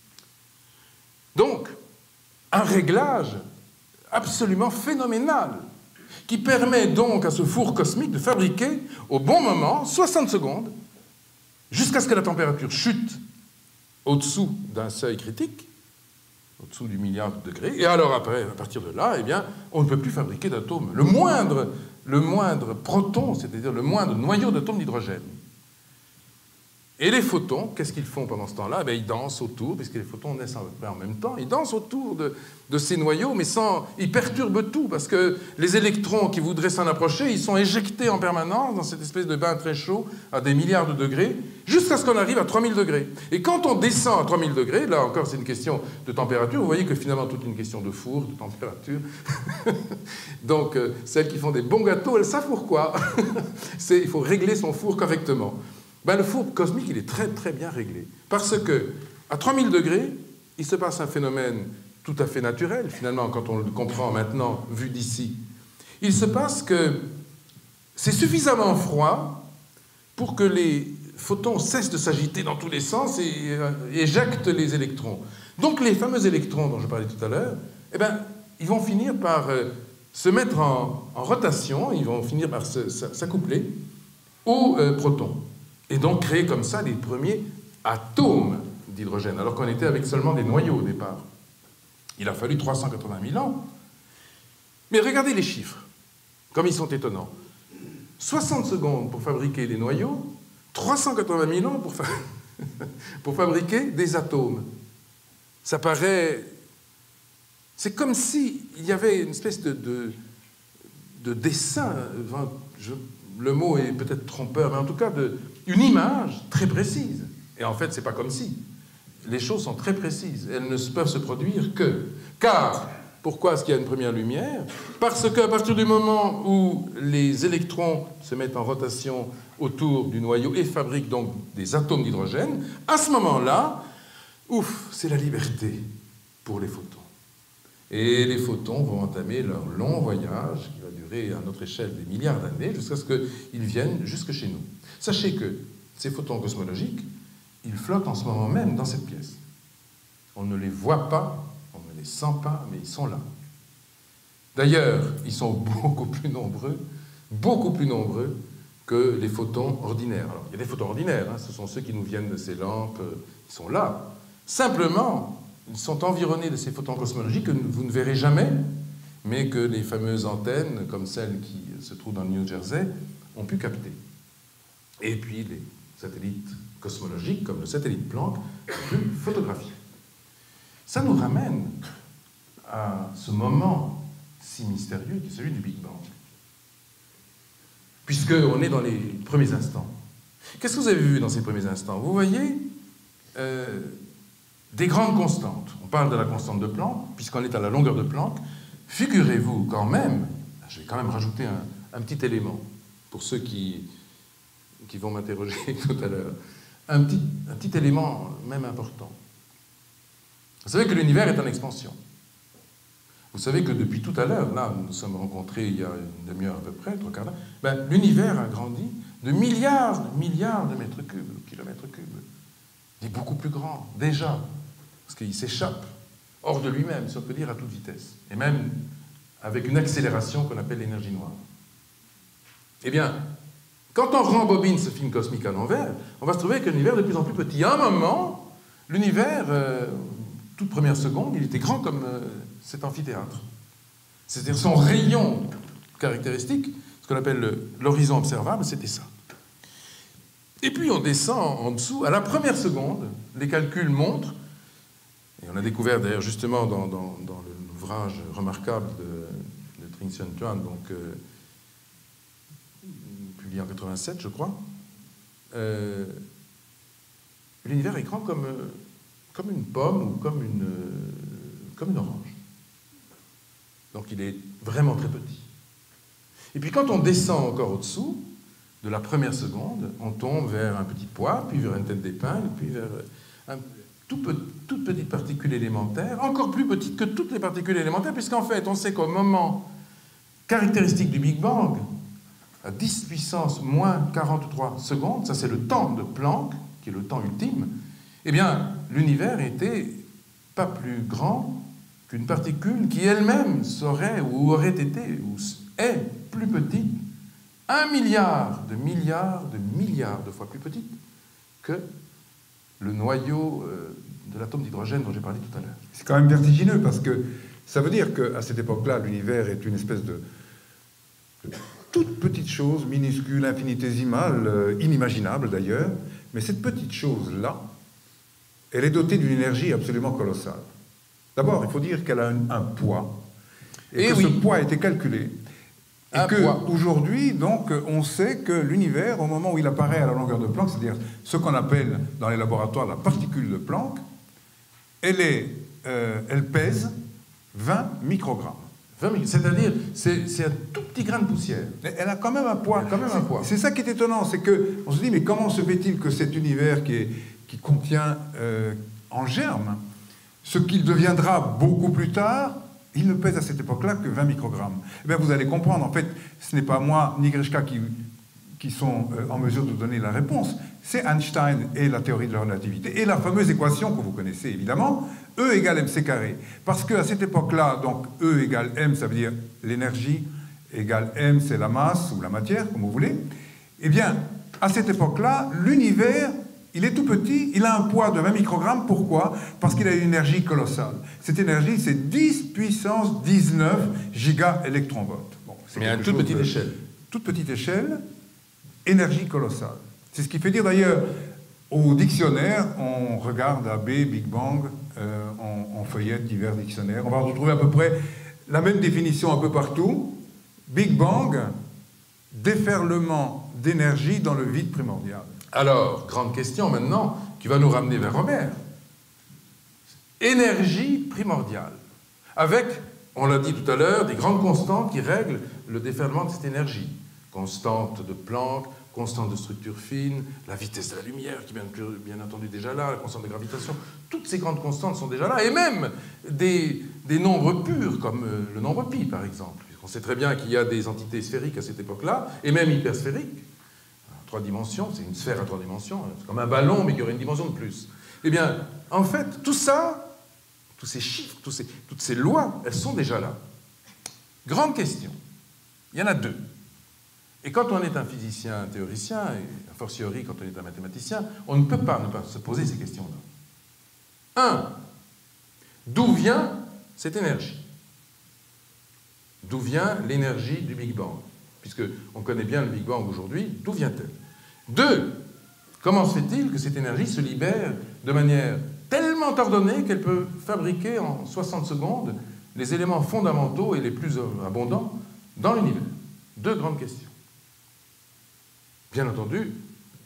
Donc, un réglage absolument phénoménal qui permet donc à ce four cosmique de fabriquer au bon moment, soixante secondes, jusqu'à ce que la température chute au-dessous d'un seuil critique, au-dessous du milliard de degrés, et alors après, à partir de là, eh bien, on ne peut plus fabriquer d'atomes. Le moindre, le moindre proton, c'est-à-dire le moindre noyau d'atomes d'hydrogène. Et les photons, qu'est-ce qu'ils font pendant ce temps-là? Eh ils dansent autour, puisque les photons naissent en même temps, ils dansent autour de, de ces noyaux, mais sans, ils perturbent tout, parce que les électrons qui voudraient s'en approcher, ils sont éjectés en permanence dans cette espèce de bain très chaud à des milliards de degrés, jusqu'à ce qu'on arrive à trois mille degrés. Et quand on descend à trois mille degrés, là encore c'est une question de température, vous voyez que finalement toute une question de four, de température. Donc euh, celles qui font des bons gâteaux, elles savent pourquoi. Il faut régler son four correctement. Ben, le four cosmique, il est très très bien réglé. Parce que, à trois mille degrés, il se passe un phénomène tout à fait naturel, finalement, quand on le comprend maintenant, vu d'ici. Il se passe que c'est suffisamment froid pour que les photons cessent de s'agiter dans tous les sens et, euh, et éjectent les électrons. Donc les fameux électrons dont je parlais tout à l'heure, eh ben, ils vont finir par euh, se mettre en, en rotation, ils vont finir par s'accoupler aux euh, protons. Et donc créer comme ça les premiers atomes d'hydrogène, alors qu'on était avec seulement des noyaux au départ. Il a fallu trois cent quatre-vingt mille ans. Mais regardez les chiffres, comme ils sont étonnants. soixante secondes pour fabriquer des noyaux, trois cent quatre-vingt mille ans pour, fa pour fabriquer des atomes. Ça paraît... C'est comme s'il y avait une espèce de, de, de dessin, enfin, je... le mot est peut-être trompeur, mais en tout cas de, une image très précise. Et en fait, c'est pas comme si. Les choses sont très précises. Elles ne peuvent se produire que. Car, pourquoi est-ce qu'il y a une première lumière? Parce qu'à partir du moment où les électrons se mettent en rotation autour du noyau et fabriquent donc des atomes d'hydrogène, à ce moment-là, ouf, c'est la liberté pour les photons. Et les photons vont entamer leur long voyage, qui va durer à notre échelle des milliards d'années, jusqu'à ce qu'ils viennent jusque chez nous. Sachez que ces photons cosmologiques, ils flottent en ce moment même dans cette pièce. On ne les voit pas, on ne les sent pas, mais ils sont là. D'ailleurs, ils sont beaucoup plus nombreux, beaucoup plus nombreux que les photons ordinaires. Alors, il y a des photons ordinaires, hein, ce sont ceux qui nous viennent de ces lampes, ils sont là. Simplement, ils sont environnés de ces photons cosmologiques que vous ne verrez jamais, mais que les fameuses antennes, comme celles qui se trouvent dans le New Jersey, ont pu capter. Et puis les satellites cosmologiques, comme le satellite Planck, ont pu photographier. Ça nous ramène à ce moment si mystérieux qui est celui du Big Bang. Puisqu'on est dans les premiers instants. Qu'est-ce que vous avez vu dans ces premiers instants? Vous voyez euh, des grandes constantes. On parle de la constante de Planck, puisqu'on est à la longueur de Planck. Figurez-vous quand même, je vais quand même rajouter un, un petit élément, pour ceux qui, qui vont m'interroger tout à l'heure, un petit, un petit élément même important. Vous savez que l'univers est en expansion. Vous savez que depuis tout à l'heure, là, nous nous sommes rencontrés il y a une demi-heure à peu près, trois quarts d'heure, ben, l'univers a grandi de milliards, de milliards de mètres cubes, de kilomètres cubes. Il est beaucoup plus grand, déjà, parce qu'il s'échappe hors de lui-même, si on peut dire, à toute vitesse, et même avec une accélération qu'on appelle l'énergie noire. Eh bien, quand on rembobine ce film cosmique à l'envers, on va se trouver avec un univers de plus en plus petit. À un moment, l'univers, euh, toute première seconde, il était grand comme euh, cet amphithéâtre. C'est-à-dire son rayon caractéristique, ce qu'on appelle l'horizon observable, c'était ça. Et puis on descend en dessous, à la première seconde, les calculs montrent, et on a découvert d'ailleurs justement dans, dans, dans l'ouvrage remarquable de, de Trinh Xuan Tuan, donc euh, publié en quatre-vingt-sept, je crois, euh, l'univers est grand comme, comme une pomme ou comme une, comme une orange. Donc il est vraiment très petit. Et puis quand on descend encore au-dessous, de la première seconde, on tombe vers un petit pois, puis vers une tête d'épingle, puis vers un, tout pe, toute petite particule élémentaire, encore plus petite que toutes les particules élémentaires, puisqu'en fait, on sait qu'au moment caractéristique du Big Bang, à dix puissance moins quarante-trois secondes, ça c'est le temps de Planck, qui est le temps ultime, eh bien, l'univers était pas plus grand qu'une particule qui elle-même serait ou aurait été ou est plus petite, un milliard de milliards de milliards de fois plus petite que le noyau de l'atome d'hydrogène dont j'ai parlé tout à l'heure. C'est quand même vertigineux parce que ça veut dire qu'à cette époque-là, l'univers est une espèce de, de toute petite chose, minuscule, infinitésimale, euh, inimaginable d'ailleurs, mais cette petite chose-là, elle est dotée d'une énergie absolument colossale. D'abord, il faut dire qu'elle a un, un poids, et, et que oui. ce poids a été calculé. Et qu'aujourd'hui, donc, on sait que l'univers, au moment où il apparaît à la longueur de Planck, c'est-à-dire ce qu'on appelle dans les laboratoires la particule de Planck, elle, est, euh, elle pèse vingt microgrammes. C'est-à-dire, c'est un tout petit grain de poussière. Mais elle a quand même un poids. Quand même un poids. C'est ça qui est étonnant, c'est qu'on se dit, mais comment se fait-il que cet univers qui, est, qui contient euh, en germe ce qu'il deviendra beaucoup plus tard, il ne pèse à cette époque-là que vingt microgrammes. Eh bien, vous allez comprendre, en fait, ce n'est pas moi ni Grishka qui, qui sont euh, en mesure de donner la réponse, c'est Einstein et la théorie de la relativité, et la fameuse équation que vous connaissez évidemment, E égale mc carré. Parce qu'à cette époque-là, donc E égale m, ça veut dire l'énergie, égale m, c'est la masse, ou la matière, comme vous voulez. Eh bien, à cette époque-là, l'univers, il est tout petit, il a un poids de vingt microgrammes. Pourquoi? Parce qu'il a une énergie colossale. Cette énergie, c'est dix puissance dix-neuf gigaélectronvolts. Bon, mais à toute petite de, échelle. Toute petite échelle, énergie colossale. C'est ce qui fait dire d'ailleurs, au dictionnaire, on regarde A B, Big Bang, euh, on, on feuillette divers dictionnaires. On va retrouver à peu près la même définition un peu partout. Big Bang, déferlement d'énergie dans le vide primordial. Alors, grande question maintenant, qui va nous ramener vers Robert. Énergie primordiale. Avec, on l'a dit tout à l'heure, des grandes constantes qui règlent le déferlement de cette énergie. Constante de Planck, constante de structure fine, la vitesse de la lumière, qui est bien, bien entendu déjà là, la constante de gravitation. Toutes ces grandes constantes sont déjà là. Et même des, des nombres purs, comme le nombre pi, par exemple. On sait très bien qu'il y a des entités sphériques à cette époque-là, et même hypersphériques. Trois dimensions, c'est une sphère à trois dimensions, c'est comme un ballon, mais qui aurait une dimension de plus. Eh bien, en fait, tout ça, tous ces chiffres, tous ces, toutes ces lois, elles sont déjà là. Grande question. Il y en a deux. Et quand on est un physicien, un théoricien, et a fortiori quand on est un mathématicien, on ne peut pas ne pas se poser ces questions-là. Un, d'où vient cette énergie? D'où vient l'énergie du Big Bang? Puisqu'on connaît bien le Big Bang aujourd'hui, d'où vient-elle? Deux, comment se fait-il que cette énergie se libère de manière tellement ordonnée qu'elle peut fabriquer en soixante secondes les éléments fondamentaux et les plus abondants dans l'univers? Deux grandes questions. Bien entendu,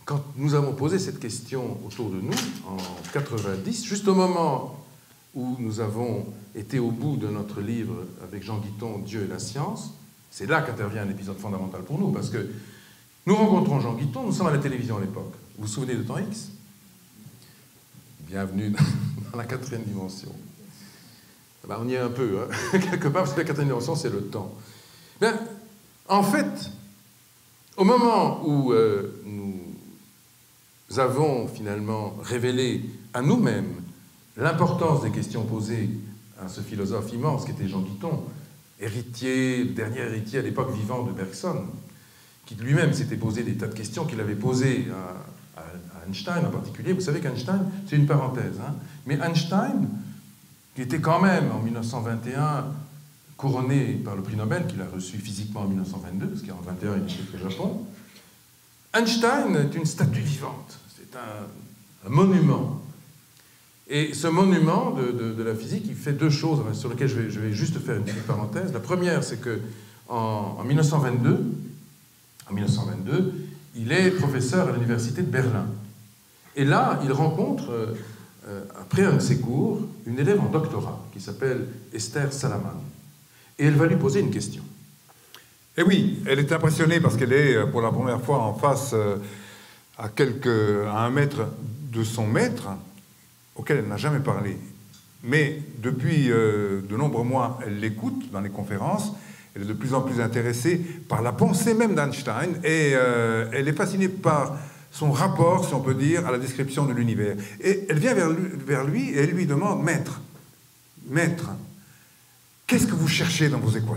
quand nous avons posé cette question autour de nous, en quatre-vingt-dix, juste au moment où nous avons été au bout de notre livre avec Jean Guiton, Dieu et la science, c'est là qu'intervient un épisode fondamental pour nous, parce que nous rencontrons Jean Guiton, nous sommes à la télévision à l'époque. Vous vous souvenez de Temps X? Bienvenue dans la quatrième dimension. Ben, on y est un peu, hein, quelque part, parce que la quatrième dimension, c'est le temps. Ben, en fait, au moment où euh, nous avons finalement révélé à nous-mêmes l'importance des questions posées à ce philosophe immense qui était Jean Guiton, héritier, dernier héritier à l'époque vivant de Bergson, qui lui-même s'était posé des tas de questions qu'il avait posées à, à, à Einstein en particulier. Vous savez qu'Einstein, c'est une parenthèse, hein, mais Einstein, qui était quand même en mille neuf cent vingt et un couronné par le prix Nobel qu'il a reçu physiquement en mille neuf cent vingt-deux, parce qu'en vingt et un il était au Japon, Einstein est une statue vivante, c'est un, un monument. Et ce monument de, de, de la physique, il fait deux choses sur lesquelles je vais, je vais juste faire une petite parenthèse. La première, c'est qu'en en mille neuf cent vingt-deux, en mille neuf cent vingt-deux, il est professeur à l'université de Berlin. Et là, il rencontre, euh, après un de ses cours, une élève en doctorat qui s'appelle Esther Salaman. Et elle va lui poser une question. Et oui, elle est impressionnée parce qu'elle est pour la première fois en face à, quelques, à un mètre de son maître, auquel elle n'a jamais parlé. Mais depuis euh, de nombreux mois, elle l'écoute dans les conférences. Elle est de plus en plus intéressée par la pensée même d'Einstein et euh, elle est fascinée par son rapport, si on peut dire, à la description de l'univers. Et elle vient vers lui, vers lui et elle lui demande « Maître, maître, qu'est-ce que vous cherchez dans vos équations ?»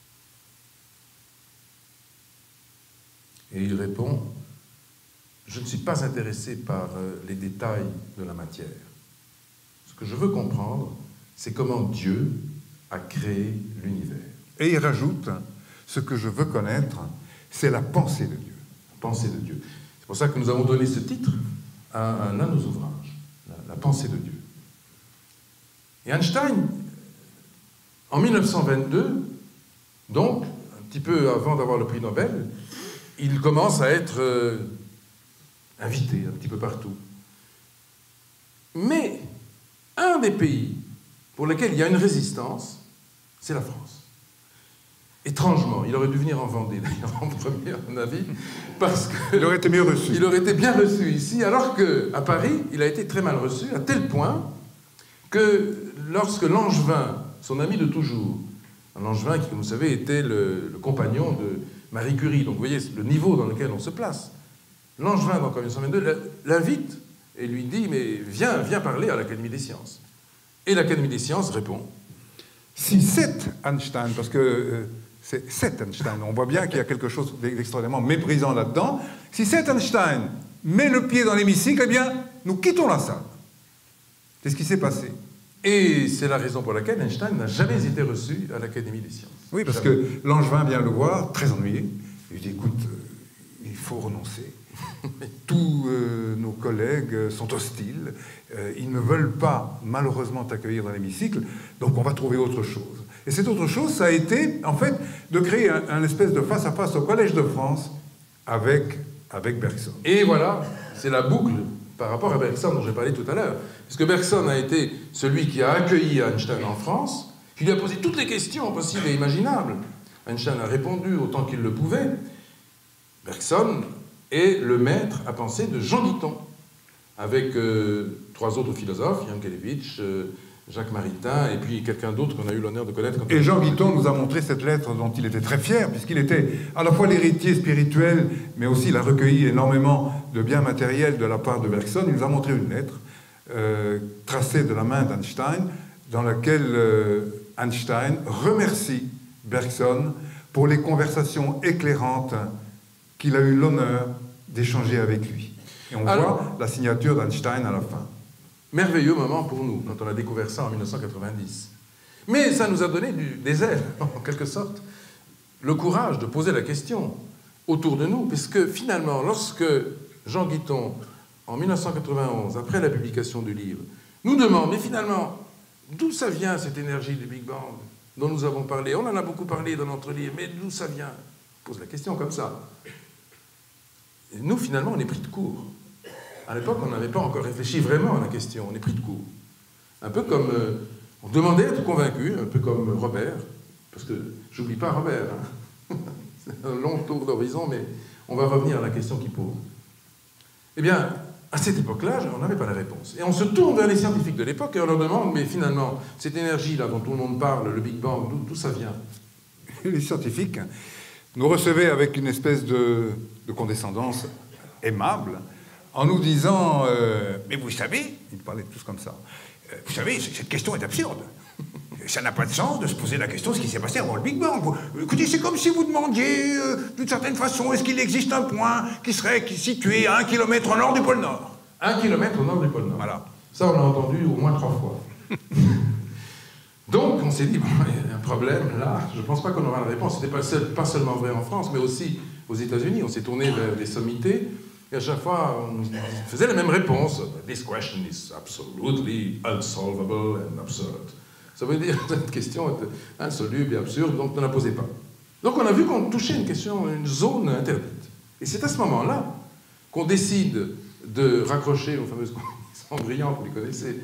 Et il répond « Je ne suis pas intéressé par les détails de la matière. Ce que je veux comprendre, c'est comment Dieu a créé l'univers. » Et il rajoute « Ce que je veux connaître, c'est la pensée de Dieu. » La pensée de Dieu. C'est pour ça que nous avons donné ce titre à l'un de nos ouvrages, la, la pensée de Dieu. Et Einstein, en mille neuf cent vingt-deux, donc, un petit peu avant d'avoir le prix Nobel, il commence à être euh, invité un petit peu partout. Mais un des pays pour lesquels il y a une résistance, c'est la France. Étrangement, il aurait dû venir en Vendée, d'ailleurs, en premier, à mon avis, parce qu'il aurait été mieux reçu. Il aurait été bien reçu ici, alors qu'à Paris, il a été très mal reçu, à tel point que lorsque Langevin, son ami de toujours, Langevin qui, comme vous savez, était le, le compagnon de Marie Curie, donc vous voyez le niveau dans lequel on se place, Langevin, donc en mille neuf cent vingt-deux, l'invite et lui dit « Mais viens, viens parler à l'Académie des sciences. » Et l'Académie des sciences répond « Si c'est Einstein, parce que... Euh, c'est cet Einstein. On voit bien qu'il y a quelque chose d'extraordinairement méprisant là-dedans. Si cet Einstein met le pied dans l'hémicycle, eh bien, nous quittons la salle. C'est ce qui s'est passé. Et c'est la raison pour laquelle Einstein n'a jamais été reçu à l'Académie des sciences. Oui, parce jamais. que Langevin vient le voir, très ennuyé. Il dit, écoute, euh, il faut renoncer. Tous euh, nos collègues sont hostiles. Euh, ils ne veulent pas, malheureusement, t'accueillir dans l'hémicycle. Donc, on va trouver autre chose. Et cette autre chose, ça a été, en fait, de créer un, un espèce de face-à-face au Collège de France avec, avec Bergson. Et voilà, c'est la boucle par rapport à Bergson dont j'ai parlé tout à l'heure. Puisque Bergson a été celui qui a accueilli Einstein en France, qui lui a posé toutes les questions possibles et imaginables. Einstein a répondu autant qu'il le pouvait. Bergson est le maître à penser de Jean Guiton, avec euh, trois autres philosophes, Yankelevitch, euh, Jacques Maritain, et puis quelqu'un d'autre qu'on a eu l'honneur de connaître. Et Jean Guiton nous a montré cette lettre dont il était très fier, puisqu'il était à la fois l'héritier spirituel, mais aussi il a recueilli énormément de biens matériels de la part de Bergson. Il nous a montré une lettre euh, tracée de la main d'Einstein, dans laquelle euh, Einstein remercie Bergson pour les conversations éclairantes qu'il a eu l'honneur d'échanger avec lui. Et on Alors, voit la signature d'Einstein à la fin. Merveilleux moment pour nous, quand on a découvert ça en mille neuf cent quatre-vingt-dix. Mais ça nous a donné du, des ailes, en quelque sorte, le courage de poser la question autour de nous, puisque finalement, lorsque Jean Guiton, en mille neuf cent quatre-vingt-onze, après la publication du livre, nous demande, mais finalement, d'où ça vient cette énergie du Big Bang dont nous avons parlé? On en a beaucoup parlé dans notre livre, mais d'où ça vient? On pose la question comme ça. Et nous, finalement, on est pris de court. À l'époque, on n'avait pas encore réfléchi vraiment à la question, on est pris de court. Un peu comme... Euh, on demandait à être convaincu, un peu comme Robert, parce que j'oublie pas Robert, hein. C'est un long tour d'horizon, mais on va revenir à la question qu'il pose. Eh bien, à cette époque-là, on n'avait pas la réponse. Et on se tourne vers les scientifiques de l'époque et on leur demande, mais finalement, cette énergie-là dont tout le monde parle, le Big Bang, d'où ça vient? Les scientifiques nous recevaient avec une espèce de, de condescendance aimable, en nous disant euh, « Mais vous savez, ils parlaient tous comme ça, euh, vous savez, cette question est absurde. Ça n'a pas de sens de se poser la question de ce qui s'est passé avant le Big Bang. Vous, écoutez, c'est comme si vous demandiez, euh, d'une certaine façon, est-ce qu'il existe un point qui serait qui, situé à un kilomètre au nord du pôle Nord? Un kilomètre au nord du pôle Nord. Voilà. Ça, on l'a entendu au moins trois fois. Donc, on s'est dit, bon, il y a un problème là, je ne pense pas qu'on aura la réponse. Ce n'était pas, seul, pas seulement vrai en France, mais aussi aux États-Unis. On s'est tourné vers des sommités, et à chaque fois, on faisait la même réponse. This question is absolutely unsolvable and absurd. Ça veut dire que cette question est insoluble et absurde, donc ne la posez pas. Donc on a vu qu'on touchait une question, une zone interdite. Et c'est à ce moment-là qu'on décide de raccrocher aux fameuses combinaisons brillantes, vous les connaissez.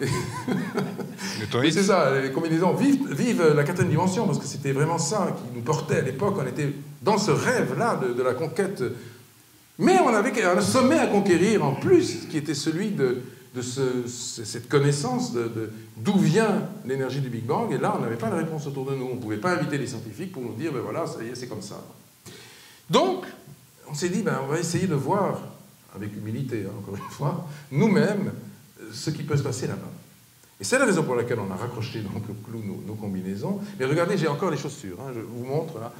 Et c'est ça, les combinaisons vivent, vivent la quatrième dimension, parce que c'était vraiment ça qui nous portait à l'époque. On était dans ce rêve-là de, de la conquête. Mais on avait un sommet à conquérir en plus, qui était celui de... de ce, cette connaissance de, de, d'où vient l'énergie du Big Bang, et là, on n'avait pas la réponse autour de nous. On ne pouvait pas inviter les scientifiques pour nous dire, ben voilà, ça y est, c'est comme ça. Donc, on s'est dit, ben, on va essayer de voir, avec humilité, hein, encore une fois, nous-mêmes, ce qui peut se passer là-bas. Et c'est la raison pour laquelle on a raccroché donc, le clou nos, nos combinaisons. Mais regardez, j'ai encore les chaussures, hein, je vous montre, là.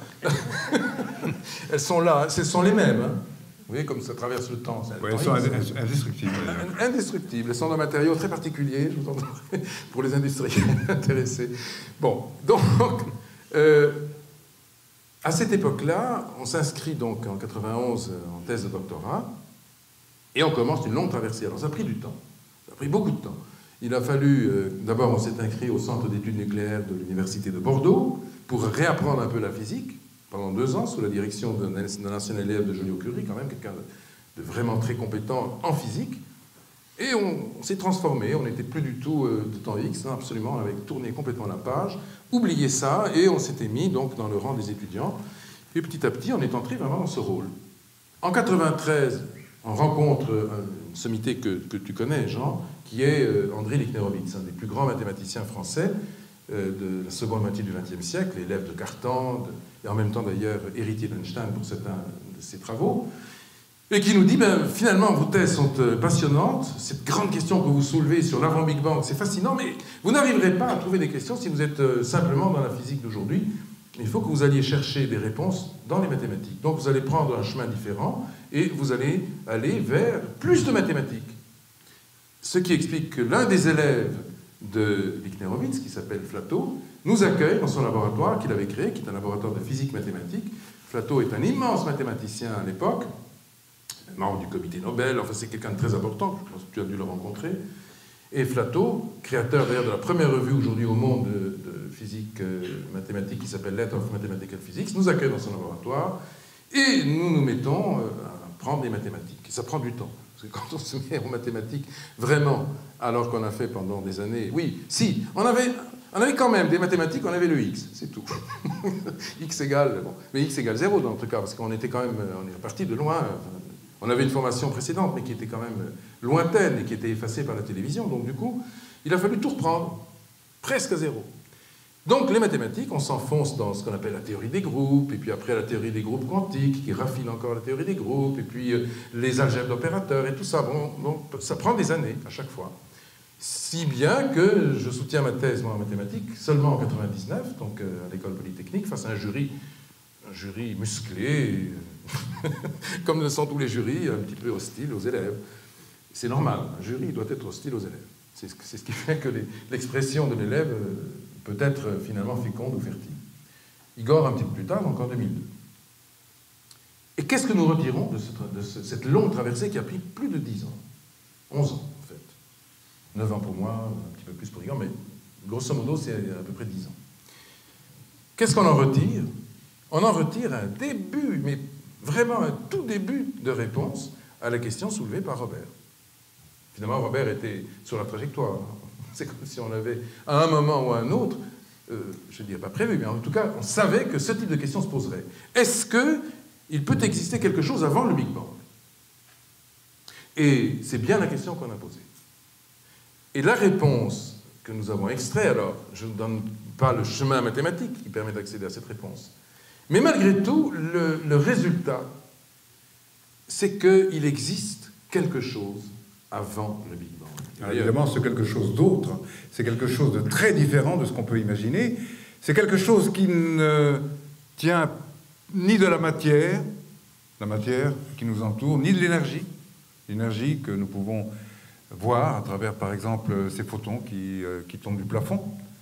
Elles sont là, ce sont les mêmes, hein. Vous voyez comme ça traverse le temps. Oui, elles sont indestructibles. Indestructibles. Elles sont d'un matériau très particulier, je vous en donnerai, pour les industriels intéressés. Bon, donc, euh, à cette époque-là, on s'inscrit donc en quatre-vingt-onze en thèse de doctorat, et on commence une longue traversée. Alors ça a pris du temps, ça a pris beaucoup de temps. Il a fallu, euh, d'abord on s'est inscrit au Centre d'études nucléaires de l'Université de Bordeaux, pour réapprendre un peu la physique, pendant deux ans, sous la direction d'un ancien élève de Joliot-Curie, quand même, quelqu'un de, de vraiment très compétent en physique. Et on, on s'est transformé, on n'était plus du tout euh, de temps X, non, absolument, on avait tourné complètement la page, oublié ça, et on s'était mis donc dans le rang des étudiants. Et petit à petit, on est entré vraiment dans ce rôle. En quatre-vingt-treize, on rencontre une sommité que, que tu connais, Jean, qui est euh, André Lichnerowitz, un des plus grands mathématiciens français euh, de la seconde moitié du vingtième siècle, élève de Cartan, de, et en même temps d'ailleurs héritier d'Einstein pour certains de ses travaux, et qui nous dit, ben, finalement, vos thèses sont euh, passionnantes, cette grande question que vous soulevez sur l'avant-Big Bang, c'est fascinant, mais vous n'arriverez pas à trouver des questions si vous êtes euh, simplement dans la physique d'aujourd'hui. Il faut que vous alliez chercher des réponses dans les mathématiques. Donc vous allez prendre un chemin différent, et vous allez aller vers plus de mathématiques. Ce qui explique que l'un des élèves de Lichnerowitz, qui s'appelle Flatto, nous accueille dans son laboratoire qu'il avait créé, qui est un laboratoire de physique mathématique. Flatto est un immense mathématicien à l'époque, membre du comité Nobel, enfin c'est quelqu'un de très important, je pense que tu as dû le rencontrer. Et Flatto, créateur d'ailleurs de la première revue aujourd'hui au monde de, de physique euh, mathématique qui s'appelle Letter of Mathematical Physics, nous accueille dans son laboratoire et nous nous mettons euh, à prendre des mathématiques. Et ça prend du temps. Parce que quand on se met aux mathématiques, vraiment, alors qu'on a fait pendant des années... Oui, si, on avait, on avait quand même des mathématiques, on avait le X, c'est tout. X égale... Bon, mais X égale zéro dans tout cas, parce qu'on était quand même... On est parti de loin. On avait une formation précédente, mais qui était quand même lointaine et qui était effacée par la télévision. Donc du coup, il a fallu tout reprendre, presque à zéro. Donc les mathématiques, on s'enfonce dans ce qu'on appelle la théorie des groupes, et puis après la théorie des groupes quantiques, qui raffine encore la théorie des groupes, et puis euh, les algèbres d'opérateurs, et tout ça. Bon, bon, ça prend des années à chaque fois. Si bien que je soutiens ma thèse, moi, en mathématiques, seulement en quatre-vingt-dix-neuf, donc euh, à l'école polytechnique, face à un jury, un jury musclé, comme le sont tous les jurys, un petit peu hostile aux élèves. C'est normal, un jury doit être hostile aux élèves. C'est ce, ce qui fait que l'expression de l'élève euh, peut être finalement féconde ou fertile. Igor, un petit peu plus tard, donc en deux mille deux. Et qu'est-ce que nous retirons de, ce, de ce, cette longue traversée qui a pris plus de dix ans, onze ans en fait. neuf ans pour moi, un petit peu plus pour Igor, mais grosso modo, c'est à peu près dix ans. Qu'est-ce qu'on en retire? On en retire un début, mais vraiment un tout début de réponse à la question soulevée par Robert. Finalement, Robert était sur la trajectoire. C'est comme si on avait, à un moment ou à un autre, euh, je ne dirais pas prévu, mais en tout cas, on savait que ce type de question se poserait. Est-ce qu'il peut exister quelque chose avant le Big Bang? Et c'est bien la question qu'on a posée. Et la réponse que nous avons extraite, alors, je ne donne pas le chemin mathématique qui permet d'accéder à cette réponse, mais malgré tout, le, le résultat, c'est qu'il existe quelque chose avant le Big Bang. Alors, évidemment, c'est quelque chose d'autre, c'est quelque chose de très différent de ce qu'on peut imaginer. C'est quelque chose qui ne tient ni de la matière, la matière qui nous entoure, ni de l'énergie, l'énergie que nous pouvons voir à travers, par exemple, ces photons qui, euh, qui tombent du plafond,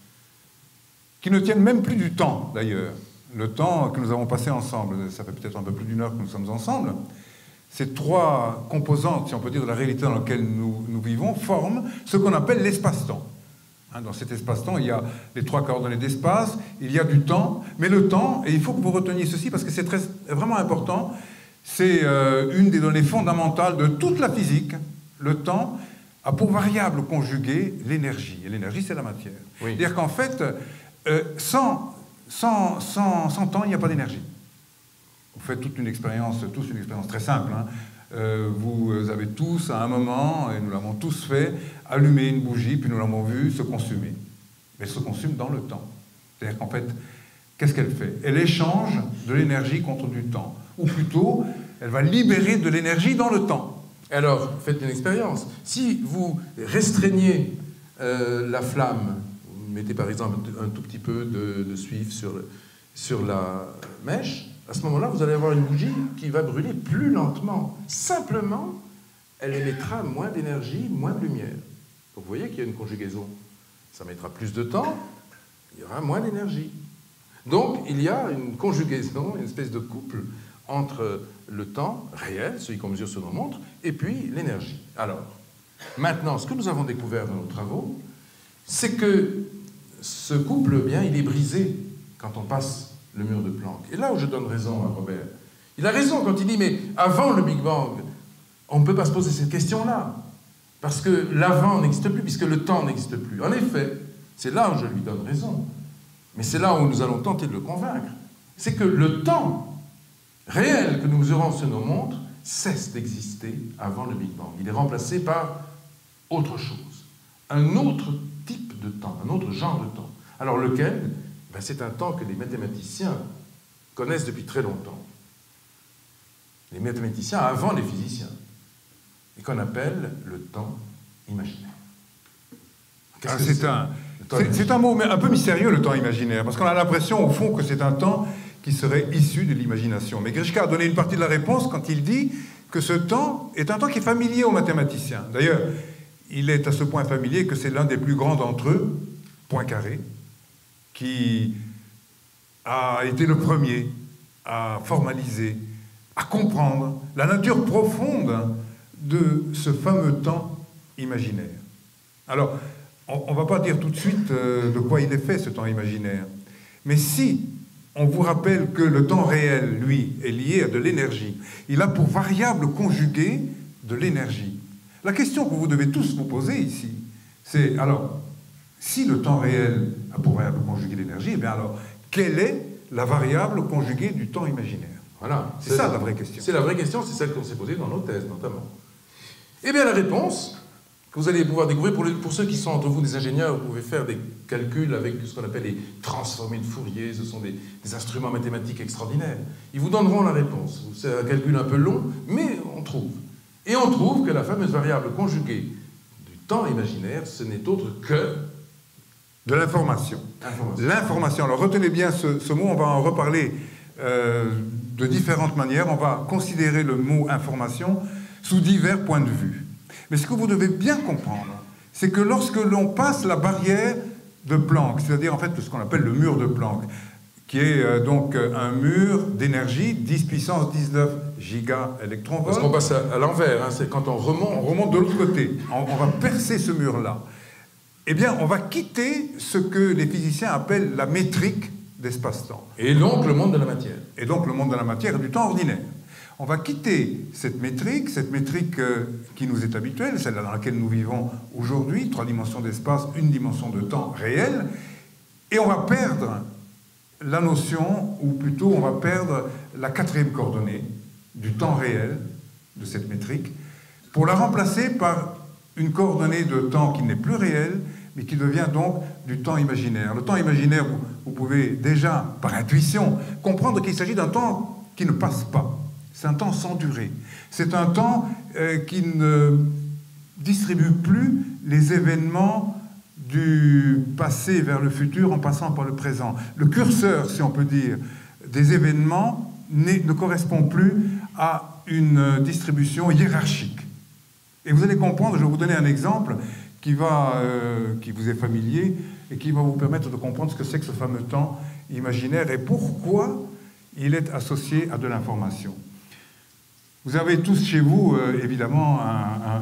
qui ne tiennent même plus du temps, d'ailleurs. Le temps que nous avons passé ensemble, ça fait peut-être un peu plus d'une heure que nous sommes ensemble. Ces trois composantes, si on peut dire, de la réalité dans laquelle nous, nous vivons, forment ce qu'on appelle l'espace-temps. Hein, dans cet espace-temps, il y a les trois coordonnées d'espace, il y a du temps, mais le temps, et il faut que vous reteniez ceci parce que c'est très, vraiment important, c'est euh, une des données fondamentales de toute la physique. Le temps a pour variable conjuguée l'énergie, et l'énergie, c'est la matière. Oui. C'est-à-dire qu'en fait, euh, sans, sans, sans, sans temps, il n'y a pas d'énergie. Vous faites toute une expérience, tous une expérience très simple. Hein. Euh, vous avez tous, à un moment, et nous l'avons tous fait, allumé une bougie, puis nous l'avons vue se consumer. Mais elle se consume dans le temps. C'est-à-dire qu'en fait, qu'est-ce qu'elle fait? Elle échange de l'énergie contre du temps. Ou plutôt, elle va libérer de l'énergie dans le temps. Alors, faites une expérience. Si vous restreignez euh, la flamme, vous mettez par exemple un tout petit peu de, de suif sur, sur la mèche, à ce moment-là, vous allez avoir une bougie qui va brûler plus lentement. Simplement, elle émettra moins d'énergie, moins de lumière. Donc vous voyez qu'il y a une conjugaison. Ça mettra plus de temps, il y aura moins d'énergie. Donc il y a une conjugaison, une espèce de couple entre le temps réel, celui qu'on mesure sur nos montres, et puis l'énergie. Alors, maintenant, ce que nous avons découvert dans nos travaux, c'est que ce couple, eh bien, il est brisé quand on passe le mur de Planck. Et là où je donne raison à Robert, il a raison quand il dit, mais avant le Big Bang, on ne peut pas se poser cette question-là, parce que l'avant n'existe plus, puisque le temps n'existe plus. En effet, c'est là où je lui donne raison, mais c'est là où nous allons tenter de le convaincre, c'est que le temps réel que nous mesurons sur nos montres cesse d'exister avant le Big Bang. Il est remplacé par autre chose, un autre type de temps, un autre genre de temps. Alors lequel? Ben, c'est un temps que les mathématiciens connaissent depuis très longtemps. Les mathématiciens avant les physiciens. Et qu'on appelle le temps imaginaire. Ah, c'est un, c'est un mot un peu mystérieux, le temps imaginaire, parce qu'on a l'impression, au fond, que c'est un temps qui serait issu de l'imagination. Mais Grishka a donné une partie de la réponse quand il dit que ce temps est un temps qui est familier aux mathématiciens. D'ailleurs, il est à ce point familier que c'est l'un des plus grands d'entre eux, Poincaré, qui a été le premier à formaliser, à comprendre la nature profonde de ce fameux temps imaginaire. Alors, on ne va pas dire tout de suite de quoi il est fait, ce temps imaginaire, mais si on vous rappelle que le temps réel, lui, est lié à de l'énergie, il a pour variable conjuguée de l'énergie. La question que vous devez tous vous poser ici, c'est, alors, si le temps réel a pour variable conjuguée l'énergie, eh bien alors, quelle est la variable conjuguée du temps imaginaire? Voilà, c'est ça la vraie question. C'est la vraie question, c'est celle qu'on s'est posée dans nos thèses, notamment. Eh bien, la réponse que vous allez pouvoir découvrir, pour, les, pour ceux qui sont entre vous des ingénieurs, vous pouvez faire des calculs avec ce qu'on appelle les transformées de Fourier, ce sont des, des instruments mathématiques extraordinaires. Ils vous donneront la réponse. C'est un calcul un peu long, mais on trouve. Et on trouve que la fameuse variable conjuguée du temps imaginaire, ce n'est autre que de l'information. L'information. Alors retenez bien ce, ce mot, on va en reparler euh, de différentes manières. On va considérer le mot information sous divers points de vue. Mais ce que vous devez bien comprendre, c'est que lorsque l'on passe la barrière de Planck, c'est-à-dire en fait ce qu'on appelle le mur de Planck, qui est euh, donc un mur d'énergie, dix puissance dix-neuf gigaélectronvolts. Parce qu'on passe à, à l'envers, hein, c'est quand on remonte. On remonte de l'autre côté. On, on va percer ce mur-là. Eh bien, on va quitter ce que les physiciens appellent la métrique d'espace-temps. Et donc le monde de la matière. Et donc le monde de la matière et du temps ordinaire. on va quitter cette métrique, cette métrique euh, qui nous est habituelle, celle dans laquelle nous vivons aujourd'hui, trois dimensions d'espace, une dimension de temps réel, et on va perdre la notion, ou plutôt on va perdre la quatrième coordonnée du temps réel de cette métrique, pour la remplacer par une coordonnée de temps qui n'est plus réelle, mais qui devient donc du temps imaginaire. Le temps imaginaire, vous, vous pouvez déjà, par intuition, comprendre qu'il s'agit d'un temps qui ne passe pas. C'est un temps sans durée. C'est un temps euh, qui ne distribue plus les événements du passé vers le futur en passant par le présent. Le curseur, si on peut dire, des événements ne correspond plus à une distribution hiérarchique. Et vous allez comprendre, je vais vous donner un exemple qui, va, euh, qui vous est familier et qui va vous permettre de comprendre ce que c'est que ce fameux temps imaginaire et pourquoi il est associé à de l'information. Vous avez tous chez vous, euh, évidemment, un, un,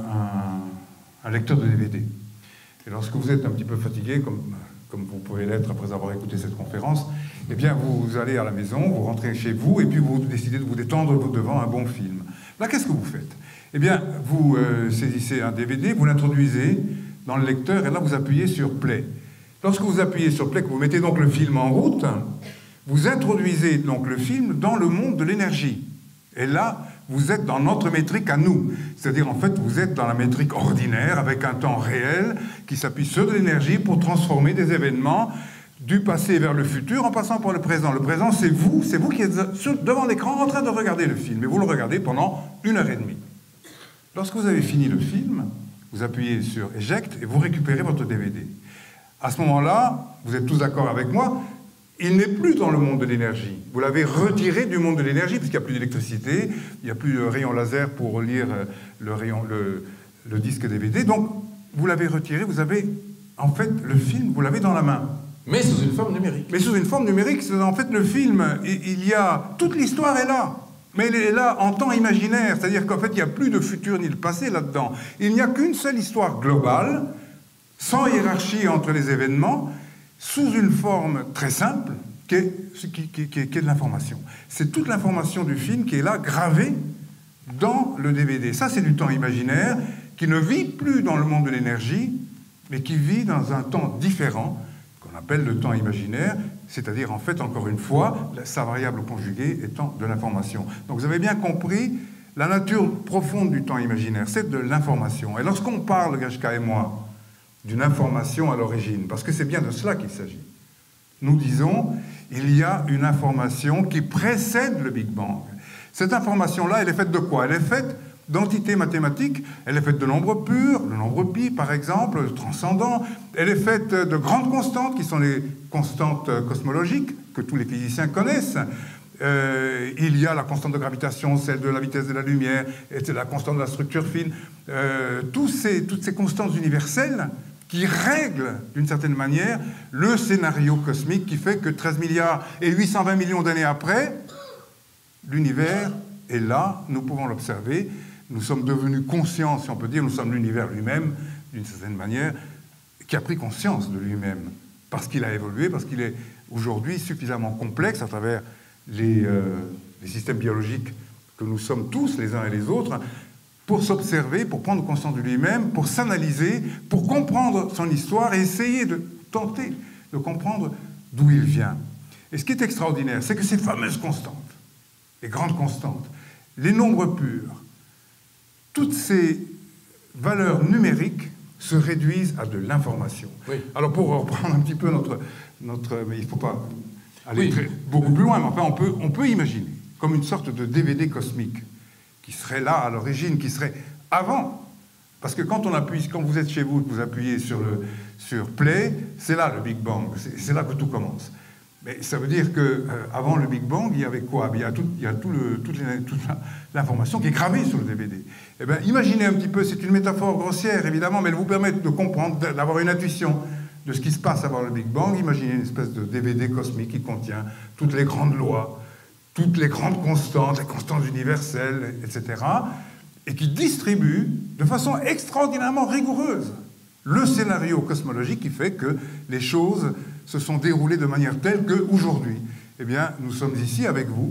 un, un lecteur de D V D. Et lorsque vous êtes un petit peu fatigué, comme, comme vous pouvez l'être après avoir écouté cette conférence, eh bien, vous allez à la maison, vous rentrez chez vous, et puis vous décidez de vous détendre devant un bon film. Là, qu'est-ce que vous faites? Eh bien, vous euh, saisissez un D V D, vous l'introduisez dans le lecteur, et là, vous appuyez sur Play. Lorsque vous appuyez sur Play, que vous mettez donc le film en route, vous introduisez donc le film dans le monde de l'énergie. Et là, vous êtes dans notre métrique à nous. C'est-à-dire, en fait, vous êtes dans la métrique ordinaire, avec un temps réel qui s'appuie sur de l'énergie pour transformer des événements du passé vers le futur en passant par le présent. Le présent, c'est vous, c'est vous qui êtes devant l'écran en train de regarder le film. Et vous le regardez pendant une heure et demie. Lorsque vous avez fini le film, vous appuyez sur Eject et vous récupérez votre D V D. À ce moment-là, vous êtes tous d'accord avec moi, il n'est plus dans le monde de l'énergie. Vous l'avez retiré du monde de l'énergie, puisqu'il n'y a plus d'électricité, il n'y a plus de rayon laser pour lire le, rayon, le, le disque D V D. Donc, vous l'avez retiré, vous avez, en fait, le film, vous l'avez dans la main. Mais sous une forme numérique. Mais sous une forme numérique, c'est en fait le film. Il y a... Toute l'histoire est là. Mais elle est là en temps imaginaire. C'est-à-dire qu'en fait, il n'y a plus de futur ni de passé là-dedans. Il n'y a qu'une seule histoire globale, sans hiérarchie entre les événements, sous une forme très simple, qui est, qui, qui, qui, qui est de l'information. C'est toute l'information du film qui est là, gravée dans le D V D. Ça, c'est du temps imaginaire, qui ne vit plus dans le monde de l'énergie, mais qui vit dans un temps différent, qu'on appelle le temps imaginaire, c'est-à-dire, en fait, encore une fois, sa variable conjuguée étant de l'information. Donc, vous avez bien compris, la nature profonde du temps imaginaire, c'est de l'information. Et lorsqu'on parle, Gashka et moi, d'une information à l'origine, parce que c'est bien de cela qu'il s'agit. Nous disons, il y a une information qui précède le Big Bang. Cette information-là, elle est faite de quoi? Elle est faite d'entités mathématiques, elle est faite de nombres purs, le nombre pi, par exemple, le transcendant, elle est faite de grandes constantes, qui sont les constantes cosmologiques, que tous les physiciens connaissent. Euh, il y a la constante de gravitation, celle de la vitesse de la lumière, et la constante de la structure fine. Euh, tous ces, toutes ces constantes universelles qui règle, d'une certaine manière, le scénario cosmique qui fait que treize milliards et huit cent vingt millions d'années après, l'univers est là, nous pouvons l'observer, nous sommes devenus conscients, si on peut dire, nous sommes l'univers lui-même, d'une certaine manière, qui a pris conscience de lui-même, parce qu'il a évolué, parce qu'il est aujourd'hui suffisamment complexe à travers les, euh, les systèmes biologiques que nous sommes tous, les uns et les autres, pour s'observer, pour prendre conscience de lui-même, pour s'analyser, pour comprendre son histoire et essayer de tenter de comprendre d'où il vient. Et ce qui est extraordinaire, c'est que ces fameuses constantes, les grandes constantes, les nombres purs, toutes ces valeurs numériques se réduisent à de l'information. Oui. Alors pour reprendre un petit peu notre... notre mais il ne faut pas aller oui. très, beaucoup plus loin, mais enfin on peut, on peut imaginer comme une sorte de D V D cosmique qui serait là à l'origine, qui serait avant. Parce que quand on appuie, quand vous êtes chez vous, que vous appuyez sur, le, sur Play, c'est là le Big Bang, c'est là que tout commence. Mais ça veut dire qu'avant euh, le Big Bang, il y avait quoi? Il y a, tout, il y a tout le, toute l'information qui est gravée sur le D V D. Eh bien, imaginez un petit peu, c'est une métaphore grossière, évidemment, mais elle vous permet de comprendre, d'avoir une intuition de ce qui se passe avant le Big Bang. Imaginez une espèce de D V D cosmique qui contient toutes les grandes lois, toutes les grandes constantes, les constantes universelles, et cetera, et qui distribue de façon extraordinairement rigoureuse le scénario cosmologique qui fait que les choses se sont déroulées de manière telle qu'aujourd'hui, eh bien, nous sommes ici avec vous,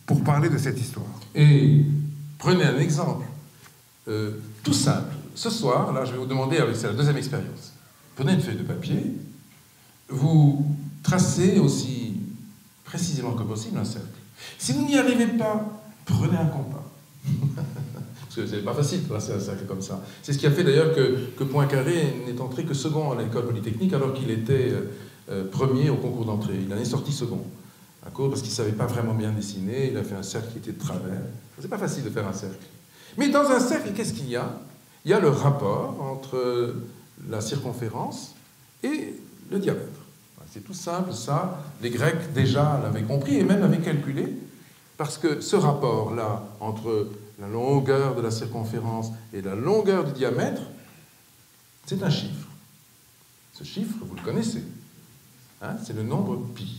pour parler de cette histoire. Et prenez un exemple euh, tout simple. Ce soir, là, je vais vous demander, c'est la deuxième expérience. Prenez une feuille de papier, vous tracez aussi précisément que possible un cercle. Si vous n'y arrivez pas, prenez un compas. Parce que c'est pas facile de tracer un cercle comme ça. C'est ce qui a fait d'ailleurs que, que Poincaré n'est entré que second à l'école polytechnique alors qu'il était euh, premier au concours d'entrée. Il en est sorti second. À cause parce qu'il ne savait pas vraiment bien dessiner, il a fait un cercle qui était de travers. C'est pas facile de faire un cercle. Mais dans un cercle, qu'est-ce qu'il y a? Il y a le rapport entre la circonférence et le diamètre. C'est tout simple, ça, les Grecs déjà l'avaient compris et même avaient calculé, parce que ce rapport-là entre la longueur de la circonférence et la longueur du diamètre, c'est un chiffre. Ce chiffre, vous le connaissez, hein, c'est le nombre pi.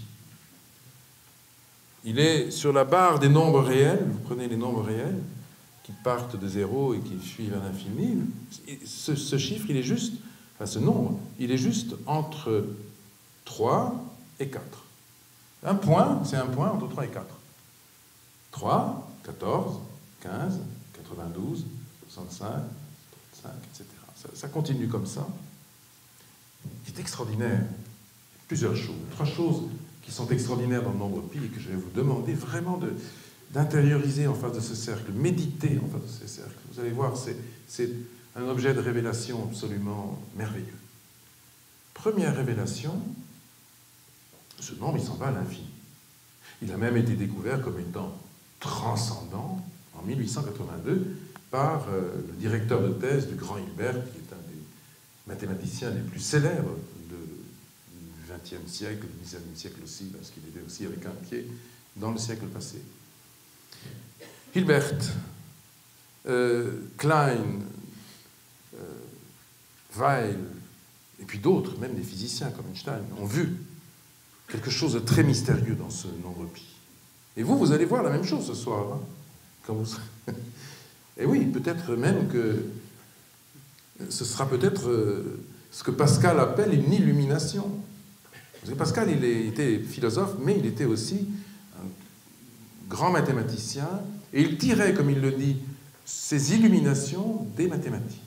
Il est sur la barre des nombres réels, vous prenez les nombres réels, qui partent de zéro et qui suivent à l'infini. Ce, ce chiffre, il est juste, enfin ce nombre, il est juste entre trois et quatre. Un point, c'est un point entre trois et quatre. trois, quatorze, quinze, quatre-vingt-douze, soixante-cinq, trente-cinq, et cetera. Ça, ça continue comme ça. C'est extraordinaire. Plusieurs choses, trois choses qui sont extraordinaires dans le nombre pi et que je vais vous demander vraiment de, d'intérioriser en face de ce cercle, méditer en face de ce cercle. Vous allez voir, c'est, c'est un objet de révélation absolument merveilleux. Première révélation, ce nombre, il s'en va à l'infini. Il a même été découvert comme étant transcendant en mille huit cent quatre-vingt-deux par euh, le directeur de thèse du grand Hilbert, qui est un des mathématiciens les plus célèbres de, du vingtième siècle, du dix-neuvième siècle aussi, parce qu'il était aussi avec un pied dans le siècle passé. Hilbert, euh, Klein, euh, Weil, et puis d'autres, même des physiciens comme Einstein, ont vu quelque chose de très mystérieux dans ce nombre pi. Et vous, vous allez voir la même chose ce soir. Hein, quand vous... Et oui, peut-être même que ce sera peut-être euh, ce que Pascal appelle une illumination. Parce que Pascal, il était philosophe, mais il était aussi un grand mathématicien, et il tirait, comme il le dit, ses illuminations des mathématiques.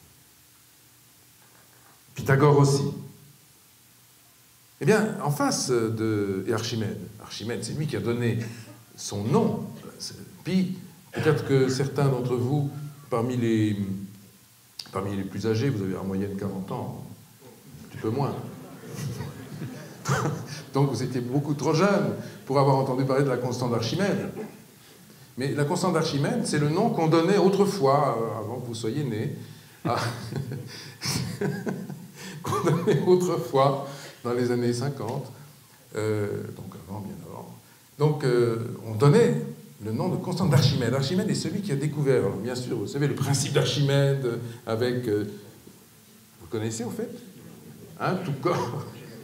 Pythagore aussi. Eh bien, en face de et Archimède, Archimède, c'est lui qui a donné son nom. Puis, peut-être que certains d'entre vous, parmi les, parmi les plus âgés, vous avez en moyenne quarante ans, un petit peu moins. Donc vous étiez beaucoup trop jeune pour avoir entendu parler de la constante d'Archimède. Mais la constante d'Archimède, c'est le nom qu'on donnait autrefois, euh, avant que vous soyez nés, à... qu'on donnait autrefois dans les années cinquante, euh, donc avant, bien avant. Donc euh, on donnait le nom de constante d'Archimède. Archimède est celui qui a découvert, alors, bien sûr, vous savez, le principe d'Archimède avec... Euh, vous connaissez, au fait, hein, tout corps.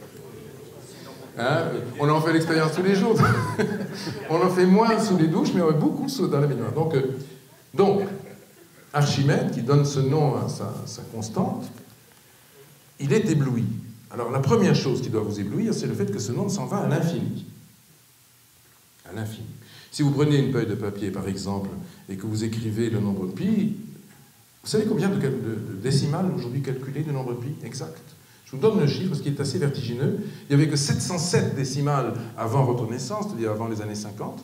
Hein, on en fait l'expérience tous les jours. On en fait moins sous les douches, mais beaucoup dans la baignoire. Donc, euh, donc, Archimède, qui donne ce nom à sa, sa constante, il est ébloui. Alors, la première chose qui doit vous éblouir, c'est le fait que ce nombre s'en va à l'infini. À l'infini. Si vous prenez une feuille de papier, par exemple, et que vous écrivez le nombre pi, vous savez combien de, de, de décimales aujourd'hui calculées du nombre pi exact? Je vous donne le chiffre, ce qui est assez vertigineux. Il n'y avait que sept cent sept décimales avant votre naissance, c'est-à-dire avant les années cinquante.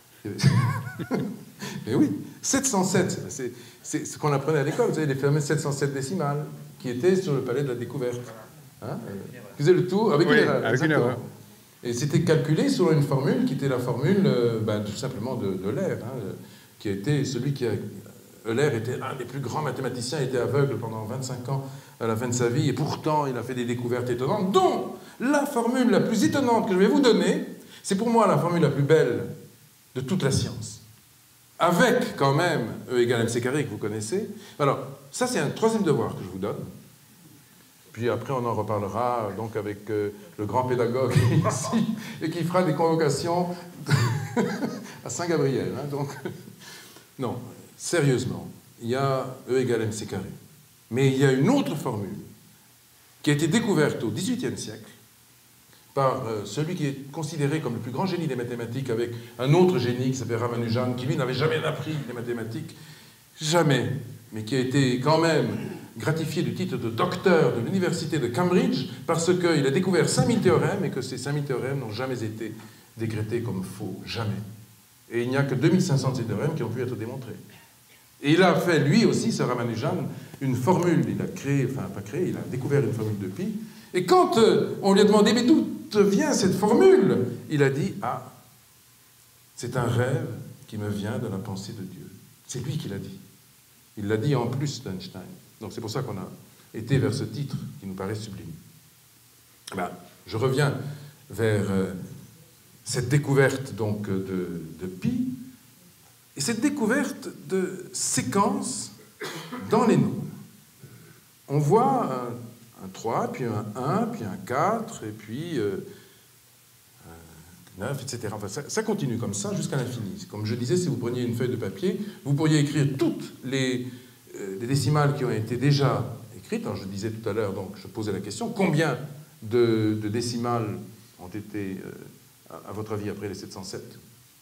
Mais oui, sept cent sept, c'est, c'est ce qu'on apprenait à l'école, vous savez, les fameuses sept cent sept décimales, qui étaient sur le palais de la découverte. Hein, vous faisiez le tout avec, oui, une erreur. Avec une erreur. Et c'était calculé sur une formule qui était la formule, euh, ben, tout simplement, de, de Euler, hein, qui était celui qui a... Euler était un des plus grands mathématiciens, il était aveugle pendant vingt-cinq ans à la fin de sa vie, et pourtant il a fait des découvertes étonnantes, dont la formule la plus étonnante que je vais vous donner, c'est pour moi la formule la plus belle de toute la science. Avec quand même E égale mc carré que vous connaissez. Alors, ça c'est un troisième devoir que je vous donne. Puis après on en reparlera donc avec euh, le grand pédagogue ici, et qui fera des convocations à Saint-Gabriel. Hein, donc, non. Sérieusement, il y a E égale mc carré. Mais il y a une autre formule qui a été découverte au dix-huitième siècle par euh, celui qui est considéré comme le plus grand génie des mathématiques, avec un autre génie qui s'appelle Ramanujan, qui lui n'avait jamais appris les mathématiques, jamais, mais qui a été quand même gratifié du titre de docteur de l'université de Cambridge, parce qu'il a découvert cinq mille théorèmes, et que ces cinq mille théorèmes n'ont jamais été décrétés comme faux, jamais. Et il n'y a que deux mille cinq cents de ces théorèmes qui ont pu être démontrés. Et il a fait, lui aussi, ce Ramanujan, une formule, il a créé, enfin pas créé, il a découvert une formule de pi, et quand euh, on lui a demandé, mais d'où vient cette formule? Il a dit, ah, c'est un rêve qui me vient de la pensée de Dieu. C'est lui qui l'a dit. Il l'a dit en plus d'Einstein. Donc c'est pour ça qu'on a été vers ce titre qui nous paraît sublime. Ben, je reviens vers euh, cette découverte donc de, de pi, et cette découverte de séquences dans les nombres. On voit un un trois, puis un un, puis un quatre, et puis euh, neuf, et cetera. Enfin, ça, ça continue comme ça jusqu'à l'infini. Comme je disais, si vous preniez une feuille de papier, vous pourriez écrire toutes les, euh, les décimales qui ont été déjà écrites. Alors, je disais tout à l'heure, donc je posais la question, combien de, de décimales ont été, euh, à, à votre avis, après les sept cent sept?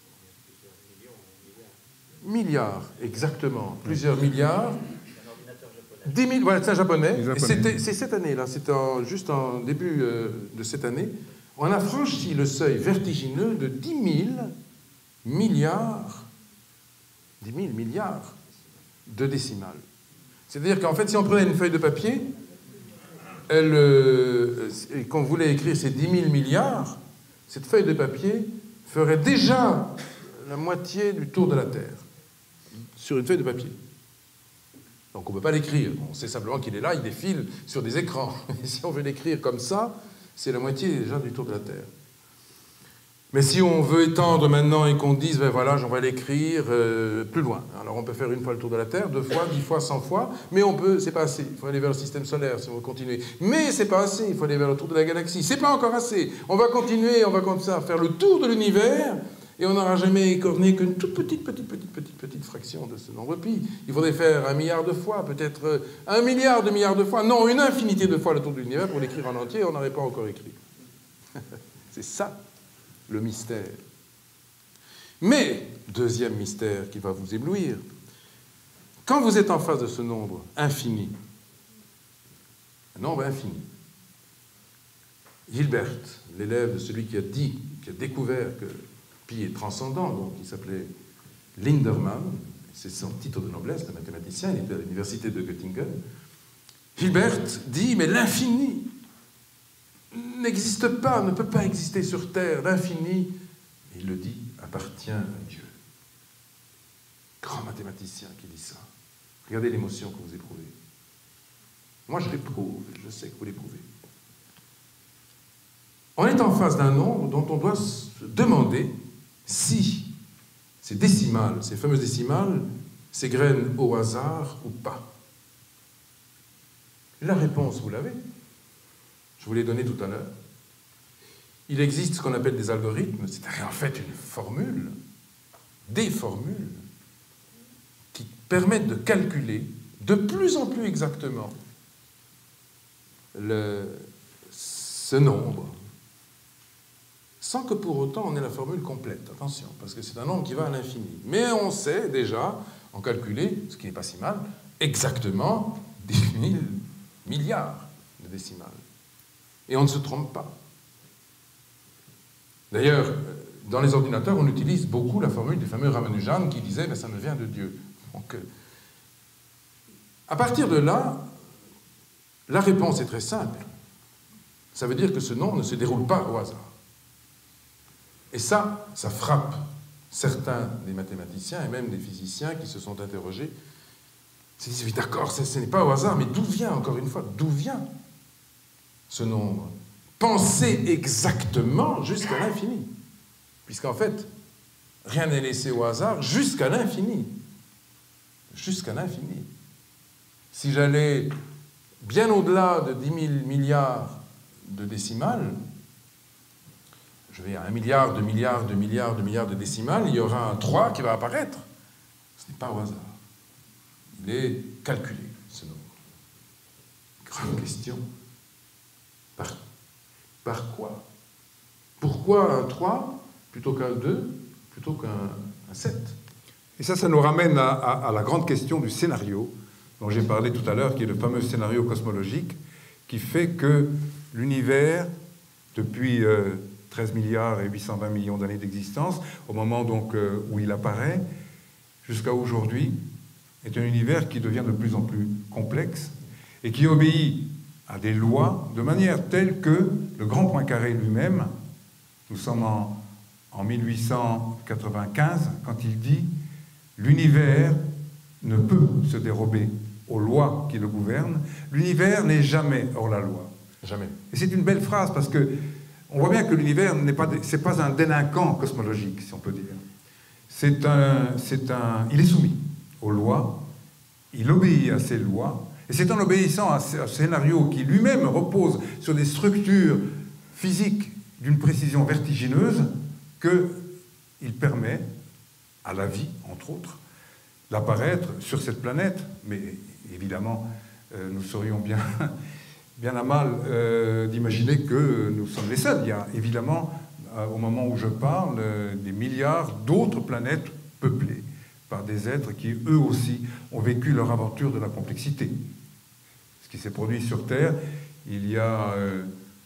Milliards, exactement. Plusieurs milliards. dix mille, voilà, c'est un japonais. japonais. C'est cette année-là, c'est juste en début euh, de cette année, on a franchi le seuil vertigineux de dix mille milliards, dix mille milliards de décimales. C'est-à-dire qu'en fait, si on prenait une feuille de papier, elle, euh, et qu'on voulait écrire ces dix mille milliards, cette feuille de papier ferait déjà la moitié du tour de la Terre, sur une feuille de papier. Donc on ne peut pas l'écrire. On sait simplement qu'il est là, il défile sur des écrans. Et si on veut l'écrire comme ça, c'est la moitié déjà du tour de la Terre. Mais si on veut étendre maintenant et qu'on dise, ben voilà, j'en vais l'écrire euh, plus loin. Alors on peut faire une fois le tour de la Terre, deux fois, dix fois, cent fois, mais on peut, c'est pas assez. Il faut aller vers le système solaire si on veut continuer. Mais c'est pas assez, il faut aller vers le tour de la galaxie. C'est pas encore assez. On va continuer, on va comme ça faire le tour de l'univers. Et on n'aura jamais écorné qu'une toute petite, petite, petite, petite, petite fraction de ce nombre pi. Il faudrait faire un milliard de fois, peut-être un milliard de milliards de fois, non, une infinité de fois le tour de l'univers pour l'écrire en entier, on n'aurait pas encore écrit. C'est ça, le mystère. Mais, deuxième mystère qui va vous éblouir, quand vous êtes en face de ce nombre infini, un nombre infini, Hilbert, l'élève de celui qui a dit, qui a découvert que pi est transcendant, donc il s'appelait Lindermann, c'est son titre de noblesse, le mathématicien, il était à l'université de Göttingen. Hilbert dit, mais l'infini n'existe pas, ne peut pas exister sur Terre, l'infini, il le dit, appartient à Dieu. Grand mathématicien qui dit ça. Regardez l'émotion que vous éprouvez. Moi je l'éprouve, je sais que vous l'éprouvez. On est en face d'un nombre dont on doit se demander si ces décimales, ces fameuses décimales, s'égrènent au hasard ou pas. La réponse, vous l'avez. Je vous l'ai donnée tout à l'heure. Il existe ce qu'on appelle des algorithmes, c'est-à-dire en fait une formule, des formules, qui permettent de calculer de plus en plus exactement le, ce nombre, sans que pour autant on ait la formule complète. Attention, parce que c'est un nombre qui va à l'infini. Mais on sait déjà, en calculer, ce qui n'est pas si mal, exactement dix mille milliards de décimales. Et on ne se trompe pas. D'ailleurs, dans les ordinateurs, on utilise beaucoup la formule du fameux Ramanujan qui disait ben, « ça me vient de Dieu ». Donc, à partir de là, la réponse est très simple. Ça veut dire que ce nombre ne se déroule pas au hasard. Et ça, ça frappe certains des mathématiciens et même des physiciens qui se sont interrogés. Ils se disent, oui, d'accord, ce n'est pas au hasard, mais d'où vient, encore une fois, d'où vient ce nombre? Pensez exactement jusqu'à l'infini. Puisqu'en fait, rien n'est laissé au hasard jusqu'à l'infini. Jusqu'à l'infini. Si j'allais bien au-delà de dix mille milliards de décimales, je vais à un milliard, deux milliards, deux milliards, deux milliards de décimales, il y aura un trois qui va apparaître. Ce n'est pas au hasard. Il est calculé, ce nombre. Grande question. Par, par quoi? Pourquoi un trois plutôt qu'un deux, plutôt qu'un sept? Et ça, ça nous ramène à, à, à la grande question du scénario, dont j'ai parlé tout à l'heure, qui est le fameux scénario cosmologique, qui fait que l'univers, depuis euh, treize milliards et huit cent vingt millions d'années d'existence, au moment donc euh, où il apparaît, jusqu'à aujourd'hui, est un univers qui devient de plus en plus complexe et qui obéit à des lois de manière telle que le grand Poincaré lui-même, nous sommes en, en mille huit cent quatre-vingt-quinze, quand il dit « L'univers ne peut se dérober aux lois qui le gouvernent, l'univers n'est jamais hors la loi. » Jamais. Et c'est une belle phrase parce que on voit bien que l'univers n'est pas, c'est pas un délinquant cosmologique, si on peut dire. C'est un, c'est un, il est soumis aux lois, il obéit à ces lois, et c'est en obéissant à ce scénario qui lui-même repose sur des structures physiques d'une précision vertigineuse qu'il permet à la vie, entre autres, d'apparaître sur cette planète. Mais évidemment, euh, nous serions bien, bien à mal euh, d'imaginer que nous sommes les seuls. Il y a évidemment, euh, au moment où je parle, euh, des milliards d'autres planètes peuplées par des êtres qui, eux aussi, ont vécu leur aventure de la complexité. Ce qui s'est produit sur Terre, il y a euh,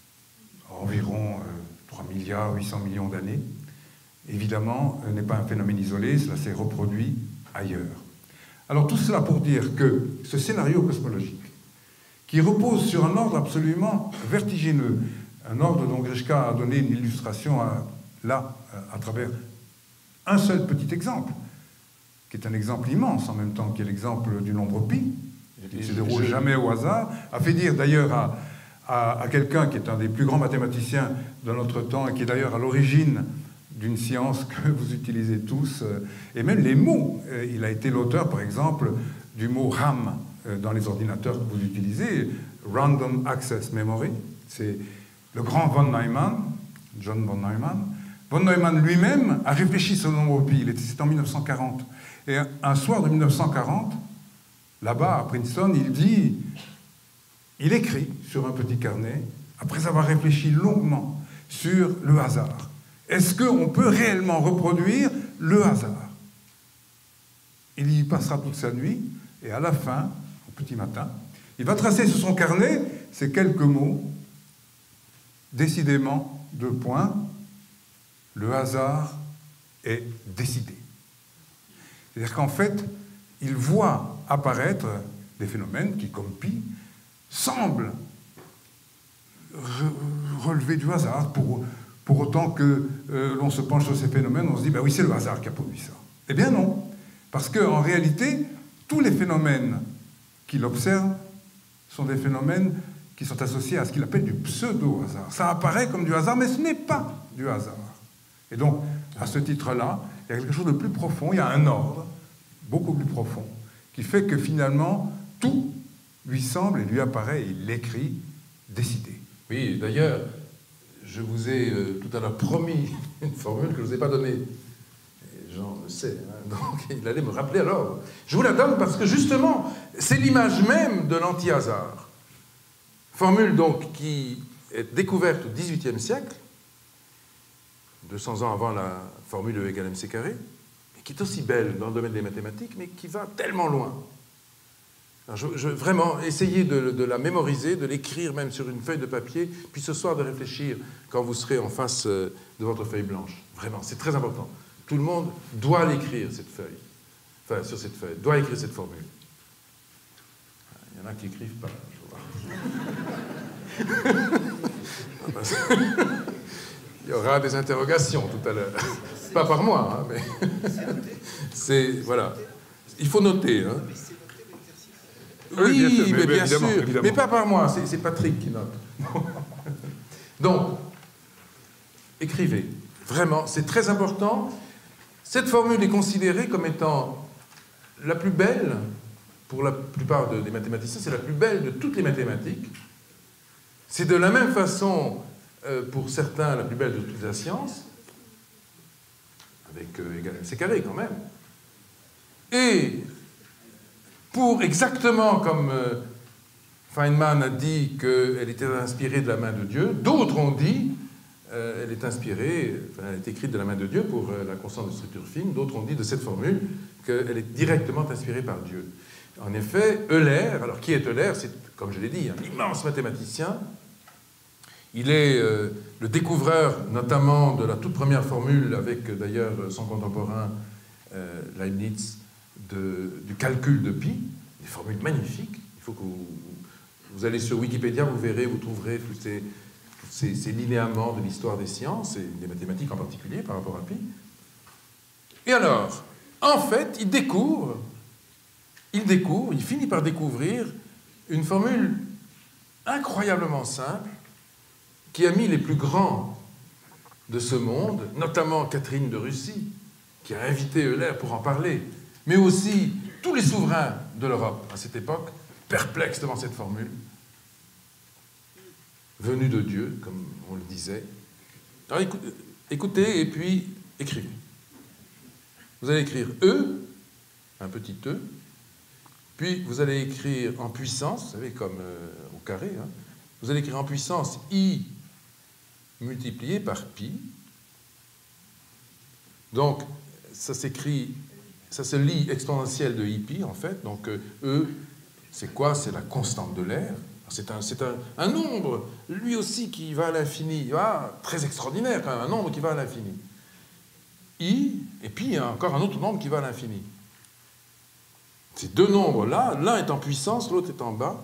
environ euh, trois milliards huit cents millions d'années, évidemment, euh, n'est pas un phénomène isolé, cela s'est reproduit ailleurs. Alors tout cela pour dire que ce scénario cosmologique, qui repose sur un ordre absolument vertigineux, un ordre dont Grishka a donné une illustration à, là, à travers un seul petit exemple, qui est un exemple immense en même temps, qui est l'exemple du nombre pi, qui ne se déroule jamais au hasard, a fait dire d'ailleurs à, à, à quelqu'un qui est un des plus grands mathématiciens de notre temps et qui est d'ailleurs à l'origine d'une science que vous utilisez tous, et même les mots. Il a été l'auteur, par exemple, du mot RAM dans les ordinateurs que vous utilisez, Random Access Memory. C'est le grand von Neumann, John von Neumann. Von Neumann lui-même a réfléchi sur le nombre pi, c'était en mille neuf cent quarante. Et un soir de mille neuf cent quarante, là-bas, à Princeton, il dit, il écrit sur un petit carnet, après avoir réfléchi longuement sur le hasard. Est-ce qu'on peut réellement reproduire le hasard? Il y passera toute sa nuit, et à la fin, au petit matin, il va tracer sur son carnet ces quelques mots, décidément, deux points, le hasard est décidé. C'est-à-dire qu'en fait, il voit apparaître des phénomènes qui, comme pi, semblent re relever du hasard. Pour, pour autant que euh, l'on se penche sur ces phénomènes, on se dit, ben oui, c'est le hasard qui a produit ça. Eh bien non, parce qu'en réalité, tous les phénomènes qu'il observe sont des phénomènes qui sont associés à ce qu'il appelle du pseudo-hasard. Ça apparaît comme du hasard, mais ce n'est pas du hasard. Et donc, à ce titre-là, il y a quelque chose de plus profond, il y a un ordre beaucoup plus profond, qui fait que finalement, tout lui semble et lui apparaît, et il l'écrit, décidé. Oui, d'ailleurs, je vous ai euh, tout à l'heure promis une formule que je ne vous ai pas donnée. Et Jean le sait, hein, donc il allait me rappeler alors. Je vous la donne parce que justement, c'est l'image même de l'anti-hasard. Formule donc qui est découverte au dix-huitième siècle, deux cents ans avant la formule E égale mc carré, et qui est aussi belle dans le domaine des mathématiques, mais qui va tellement loin. Alors je, je, vraiment, essayez de, de la mémoriser, de l'écrire même sur une feuille de papier, puis ce soir de réfléchir quand vous serez en face de votre feuille blanche. Vraiment, c'est très important. Tout le monde doit l'écrire, cette feuille. Enfin, sur cette feuille, doit écrire cette formule. Il y en a qui n'écrivent pas, je vois. Il y aura des interrogations tout à l'heure. Pas par moi, hein, mais c'est... Voilà. Il faut noter. Hein. Oui, bien sûr, mais, mais bien évidemment, sûr. Évidemment. Mais pas par moi, c'est Patrick qui note. Donc, écrivez. Vraiment, c'est très important. Cette formule est considérée comme étant la plus belle, pour la plupart de, des mathématiciens, c'est la plus belle de toutes les mathématiques. C'est de la même façon... Euh, pour certains, la plus belle de toute la science, avec euh, égal mc carré quand même. Et pour exactement comme euh, Feynman a dit qu'elle était inspirée de la main de Dieu, d'autres ont dit euh, elle est inspirée, enfin, elle est écrite de la main de Dieu pour euh, la constante de structure fine. D'autres ont dit de cette formule qu'elle est directement inspirée par Dieu. En effet, Euler, alors qui est Euler? C'est, comme je l'ai dit, un immense mathématicien. Il est euh, le découvreur notamment de la toute première formule, avec euh, d'ailleurs son contemporain euh, Leibniz, de, du calcul de pi, des formules magnifiques. Il faut que vous, vous allez sur Wikipédia, vous verrez, vous trouverez tous ces, tous ces, ces linéaments de l'histoire des sciences, et des mathématiques en particulier, par rapport à pi. Et alors, en fait, il découvre, il découvre, il finit par découvrir une formule incroyablement simple, qui a mis les plus grands de ce monde, notamment Catherine de Russie, qui a invité Euler pour en parler, mais aussi tous les souverains de l'Europe à cette époque, perplexes devant cette formule, venue de Dieu, comme on le disait. Alors écoutez et puis écrivez. Vous allez écrire E, un petit E, puis vous allez écrire en puissance, vous savez, comme euh, au carré, hein, vous allez écrire en puissance I multiplié par pi. Donc, ça s'écrit, ça se lit exponentielle de I-pi, en fait. Donc, euh, E, c'est quoi? C'est la constante de l'air. C'est un, c'est un, un nombre, lui aussi, qui va à l'infini. Ah, très extraordinaire, quand même, un nombre qui va à l'infini. I, et puis il y a encore un autre nombre qui va à l'infini. Ces deux nombres-là, l'un est en puissance, l'autre est en bas,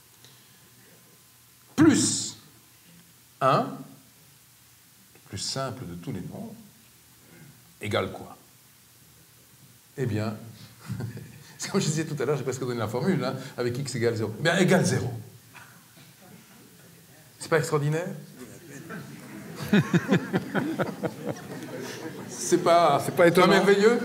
plus un, plus simple de tous les nombres, égale quoi? Eh bien, c'est comme je disais tout à l'heure, j'ai presque donné la formule, hein, avec x égale zéro. Bien, égale zéro. C'est pas extraordinaire? C'est pas, c'est pas étonnant. Pas merveilleux?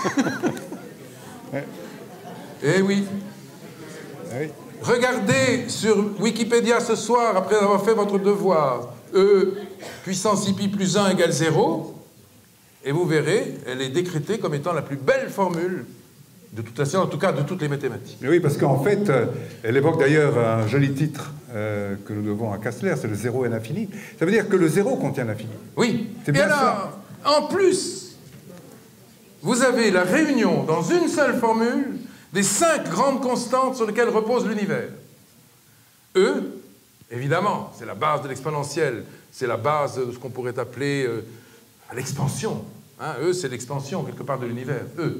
Ouais. Eh oui. Oui. Regardez sur Wikipédia ce soir, après avoir fait votre devoir, E puissance I pi plus un égale zéro, et vous verrez, elle est décrétée comme étant la plus belle formule de toute la science, en tout cas de toutes les mathématiques. Oui, parce qu'en fait, euh, elle évoque d'ailleurs un joli titre euh, que nous devons à Kastler, c'est le zéro et l'infini. Ça veut dire que le zéro contient l'infini. Oui. C'est bien et alors, ça. En plus, vous avez la réunion dans une seule formule des cinq grandes constantes sur lesquelles repose l'univers. E, évidemment, c'est la base de l'exponentielle, c'est la base de ce qu'on pourrait appeler euh, l'expansion. Hein, E, c'est l'expansion, quelque part, de l'univers. E.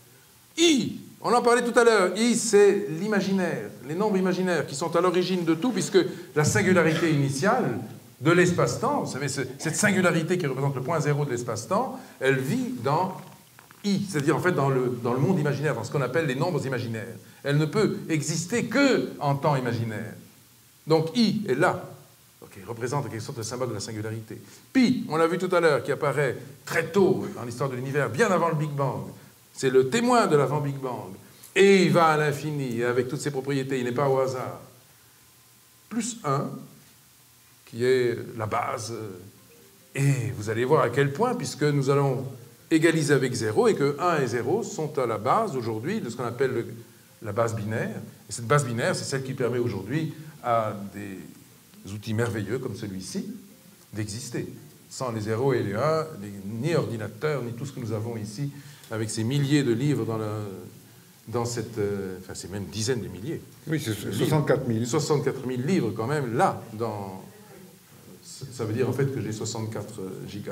I, on en parlait tout à l'heure, I, c'est l'imaginaire, les nombres imaginaires qui sont à l'origine de tout, puisque la singularité initiale de l'espace-temps, vous savez, cette singularité qui représente le point zéro de l'espace-temps, elle vit dans I, c'est-à-dire en fait dans le, dans le monde imaginaire, dans ce qu'on appelle les nombres imaginaires. Elle ne peut exister que en temps imaginaire. Donc I est là, okay, représente en quelque sorte le symbole de la singularité. Pi, on l'a vu tout à l'heure, qui apparaît très tôt dans l'histoire de l'univers, bien avant le Big Bang. C'est le témoin de l'avant Big Bang. Et il va à l'infini, avec toutes ses propriétés, il n'est pas au hasard. Plus un, qui est la base. Et vous allez voir à quel point, puisque nous allons égaliser avec zéro, et que un et zéro sont à la base aujourd'hui de ce qu'on appelle le, la base binaire. Et cette base binaire, c'est celle qui permet aujourd'hui à des outils merveilleux comme celui-ci d'exister. Sans les zéros et les un, les, ni ordinateur, ni tout ce que nous avons ici, avec ces milliers de livres dans, la, dans cette... Euh, enfin, c'est même dizaines de milliers. Oui, c'est soixante-quatre mille. soixante-quatre mille livres, quand même, là, dans... Ça veut dire, en fait, que j'ai soixante-quatre gigas.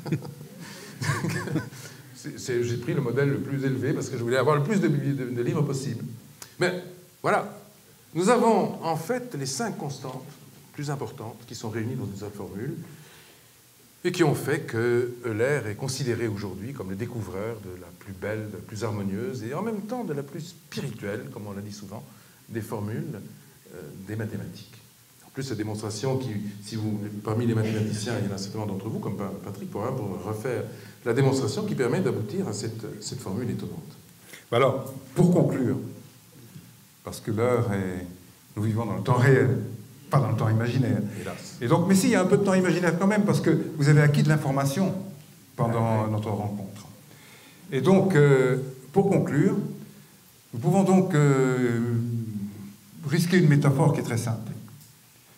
J'ai pris le modèle le plus élevé parce que je voulais avoir le plus de, de, de livres possible. Mais, voilà. Nous avons, en fait, les cinq constantes plus importantes qui sont réunies dans une seule formule et qui ont fait que Euler est considéré aujourd'hui comme le découvreur de la plus belle, de la plus harmonieuse et en même temps de la plus spirituelle, comme on l'a dit souvent, des formules euh, des mathématiques. En plus, cette démonstration qui, si vous, parmi les mathématiciens, il y en a certainement d'entre vous, comme Patrick, pourra pour refaire la démonstration qui permet d'aboutir à cette, cette formule étonnante. Alors, pour conclure, parce que l'heure est... Nous vivons dans le temps réel, pas dans le temps imaginaire. Hélas. Et donc, mais si, il y a un peu de temps imaginaire quand même, parce que vous avez acquis de l'information pendant ouais. notre rencontre. Et donc, euh, pour conclure, nous pouvons donc euh, risquer une métaphore qui est très simple.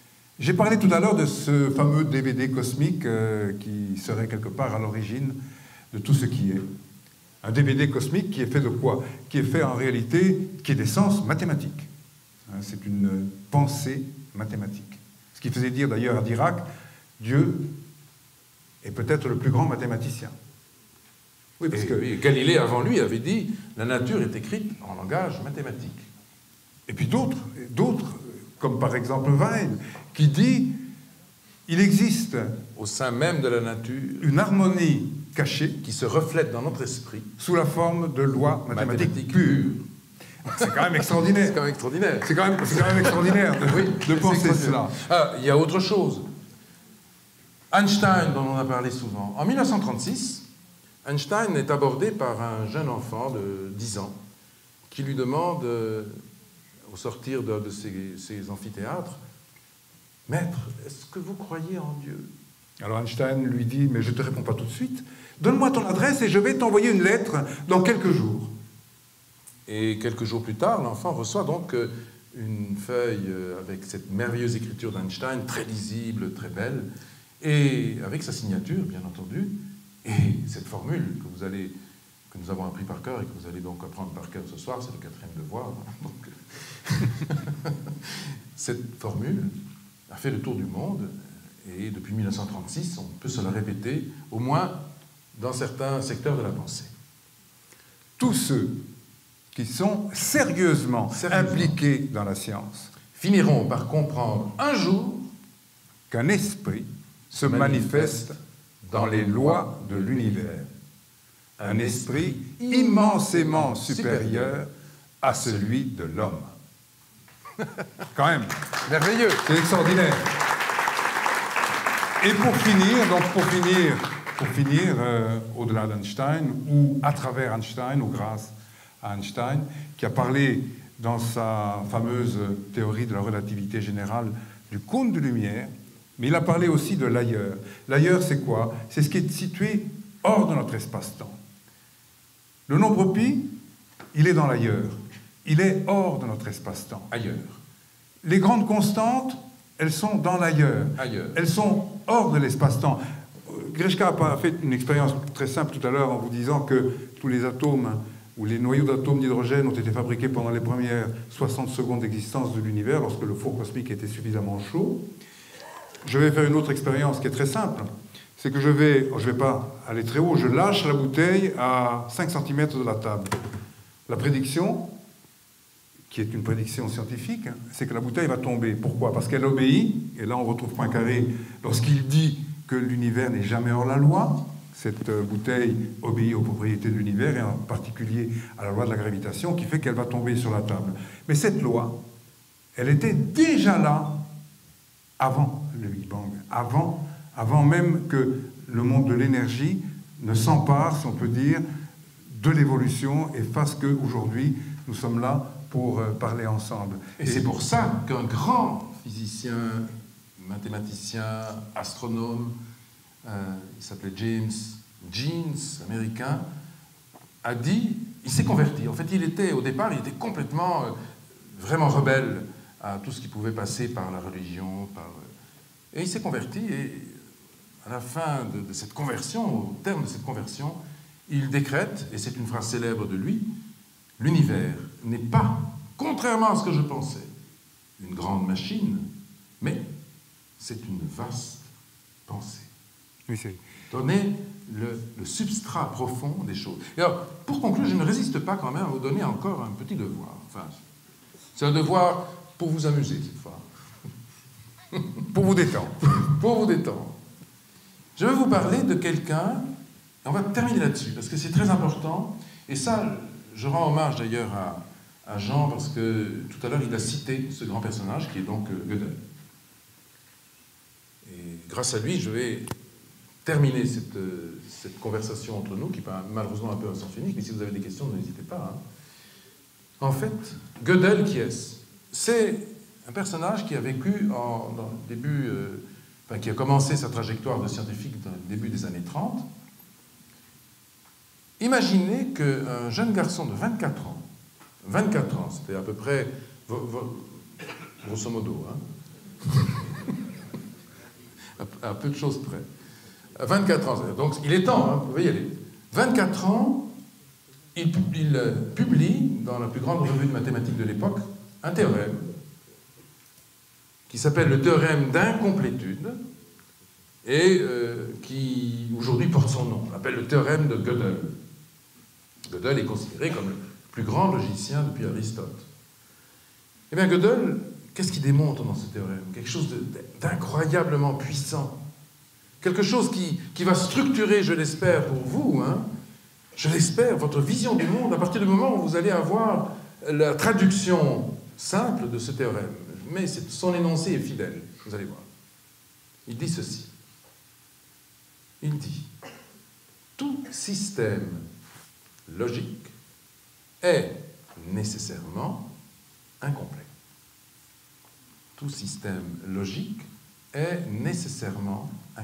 J'ai parlé tout à l'heure de ce fameux D V D cosmique euh, qui serait quelque part à l'origine de tout ce qui est. Un D V D cosmique qui est fait de quoi? Qui est fait en réalité, qui est d'essence mathématique. Hein, c'est une pensée mathématique. Ce qui faisait dire d'ailleurs à Dirac, Dieu est peut-être le plus grand mathématicien. Oui, parce et, que oui, Galilée, avant lui, avait dit « la nature est écrite en langage mathématique ». Et puis d'autres, d'autres, comme par exemple Weil, qui dit « il existe au sein même de la nature une harmonie cachée qui se reflète dans notre esprit sous la forme de lois mathématiques, mathématiques pures ». C'est quand même extraordinaire. C'est quand même extraordinaire. C'est quand même, c'est quand même extraordinaire de, oui, de penser cela. Ah, il y a autre chose. Einstein, dont on a parlé souvent. En mille neuf cent trente-six, Einstein est abordé par un jeune enfant de dix ans qui lui demande, euh, au sortir de, de ses, ses amphithéâtres, « Maître, est-ce que vous croyez en Dieu ?» Alors Einstein lui dit « Mais je ne te réponds pas tout de suite. Donne-moi ton adresse et je vais t'envoyer une lettre dans quelques jours. » Et quelques jours plus tard, l'enfant reçoit donc une feuille avec cette merveilleuse écriture d'Einstein, très lisible, très belle, et avec sa signature, bien entendu, et cette formule que, vous allez, que nous avons appris par cœur et que vous allez donc apprendre par cœur ce soir, c'est le quatrième devoir. Donc, cette formule a fait le tour du monde, et depuis mille neuf cent trente-six, on peut se la répéter, au moins dans certains secteurs de la pensée. Tous ceux qui sont sérieusement, sérieusement impliqués dans la science finiront par comprendre un jour qu'un esprit se manifeste dans les lois de l'univers. Un esprit immensément supérieur à celui de l'homme. Quand même. Merveilleux. C'est extraordinaire. Et pour finir, donc pour finir, pour finir euh, au-delà d'Einstein, ou à travers Einstein, ou grâce à Einstein, qui a parlé dans sa fameuse théorie de la relativité générale du cône de lumière, mais il a parlé aussi de l'ailleurs. L'ailleurs, c'est quoi? C'est ce qui est situé hors de notre espace-temps. Le nombre pi, il est dans l'ailleurs. Il est hors de notre espace-temps. Ailleurs. Les grandes constantes, elles sont dans l'ailleurs. Ailleurs. Elles sont hors de l'espace-temps. Grishka a fait une expérience très simple tout à l'heure en vous disant que tous les atomes ou les noyaux d'atomes d'hydrogène ont été fabriqués pendant les premières soixante secondes d'existence de l'univers, lorsque le four cosmique était suffisamment chaud. Je vais faire une autre expérience qui est très simple. C'est que je vais, je ne vais pas aller très haut, je lâche la bouteille à cinq centimètres de la table. La prédiction, qui est une prédiction scientifique, c'est que la bouteille va tomber. Pourquoi? Parce qu'elle obéit, et là on retrouve Poincaré, lorsqu'il dit que l'univers n'est jamais hors la loi. Cette bouteille obéit aux propriétés de l'univers, et en particulier à la loi de la gravitation, qui fait qu'elle va tomber sur la table. Mais cette loi, elle était déjà là avant le Big Bang, avant, avant même que le monde de l'énergie ne s'empare, si on peut dire, de l'évolution et fasse qu'aujourd'hui, nous sommes là pour parler ensemble. Et, et c'est pour ça qu'un grand physicien, mathématicien, astronome, euh, il s'appelait James Jeans, américain, a dit, il s'est converti. En fait, il était, au départ, il était complètement, euh, vraiment rebelle à tout ce qui pouvait passer par la religion, par... Et il s'est converti, et à la fin de, de cette conversion, au terme de cette conversion, il décrète, et c'est une phrase célèbre de lui, « L'univers n'est pas, contrairement à ce que je pensais, une grande machine, mais c'est une vaste pensée. » Oui, c'est... Donner le, le substrat profond des choses. Et alors, pour conclure, je ne résiste pas quand même à vous donner encore un petit devoir. Enfin, c'est un devoir pour vous amuser, cette fois. Pour vous détendre. Pour vous détendre. Je vais vous parler de quelqu'un, et on va terminer là-dessus, parce que c'est très important, et ça, je rends hommage d'ailleurs à, à Jean, parce que tout à l'heure, il a cité ce grand personnage, qui est donc Gödel. Et grâce à lui, je vais terminer cette, cette conversation entre nous, qui est malheureusement un peu un sens unique, mais si vous avez des questions, n'hésitez pas. Hein. En fait, Gödel, qui est-ce? C'est un personnage qui a vécu en, dans le début, euh, enfin, qui a commencé sa trajectoire de scientifique dans le début des années trente. Imaginez qu'un jeune garçon de vingt-quatre ans, vingt-quatre ans, c'était à peu près, grosso modo, hein, à, à peu de choses près. À vingt-quatre ans, donc il est temps, hein, vous pouvez y aller. vingt-quatre ans, il, il publie, dans la plus grande revue de mathématiques de l'époque, un théorème qui s'appelle le théorème d'incomplétude et euh, qui aujourd'hui porte son nom. On l'appelle le théorème de Gödel. Gödel est considéré comme le plus grand logicien depuis Aristote. Eh bien, Gödel, qu'est-ce qu'il démontre dans ce théorème? Quelque chose d'incroyablement puissant. Quelque chose qui, qui va structurer, je l'espère pour vous, hein, je l'espère, votre vision du monde à partir du moment où vous allez avoir la traduction simple de ce théorème. Mais son énoncé est fidèle, vous allez voir. Il dit ceci. Il dit « Tout système logique est nécessairement incomplet. Tout système logique est nécessairement incomplet. »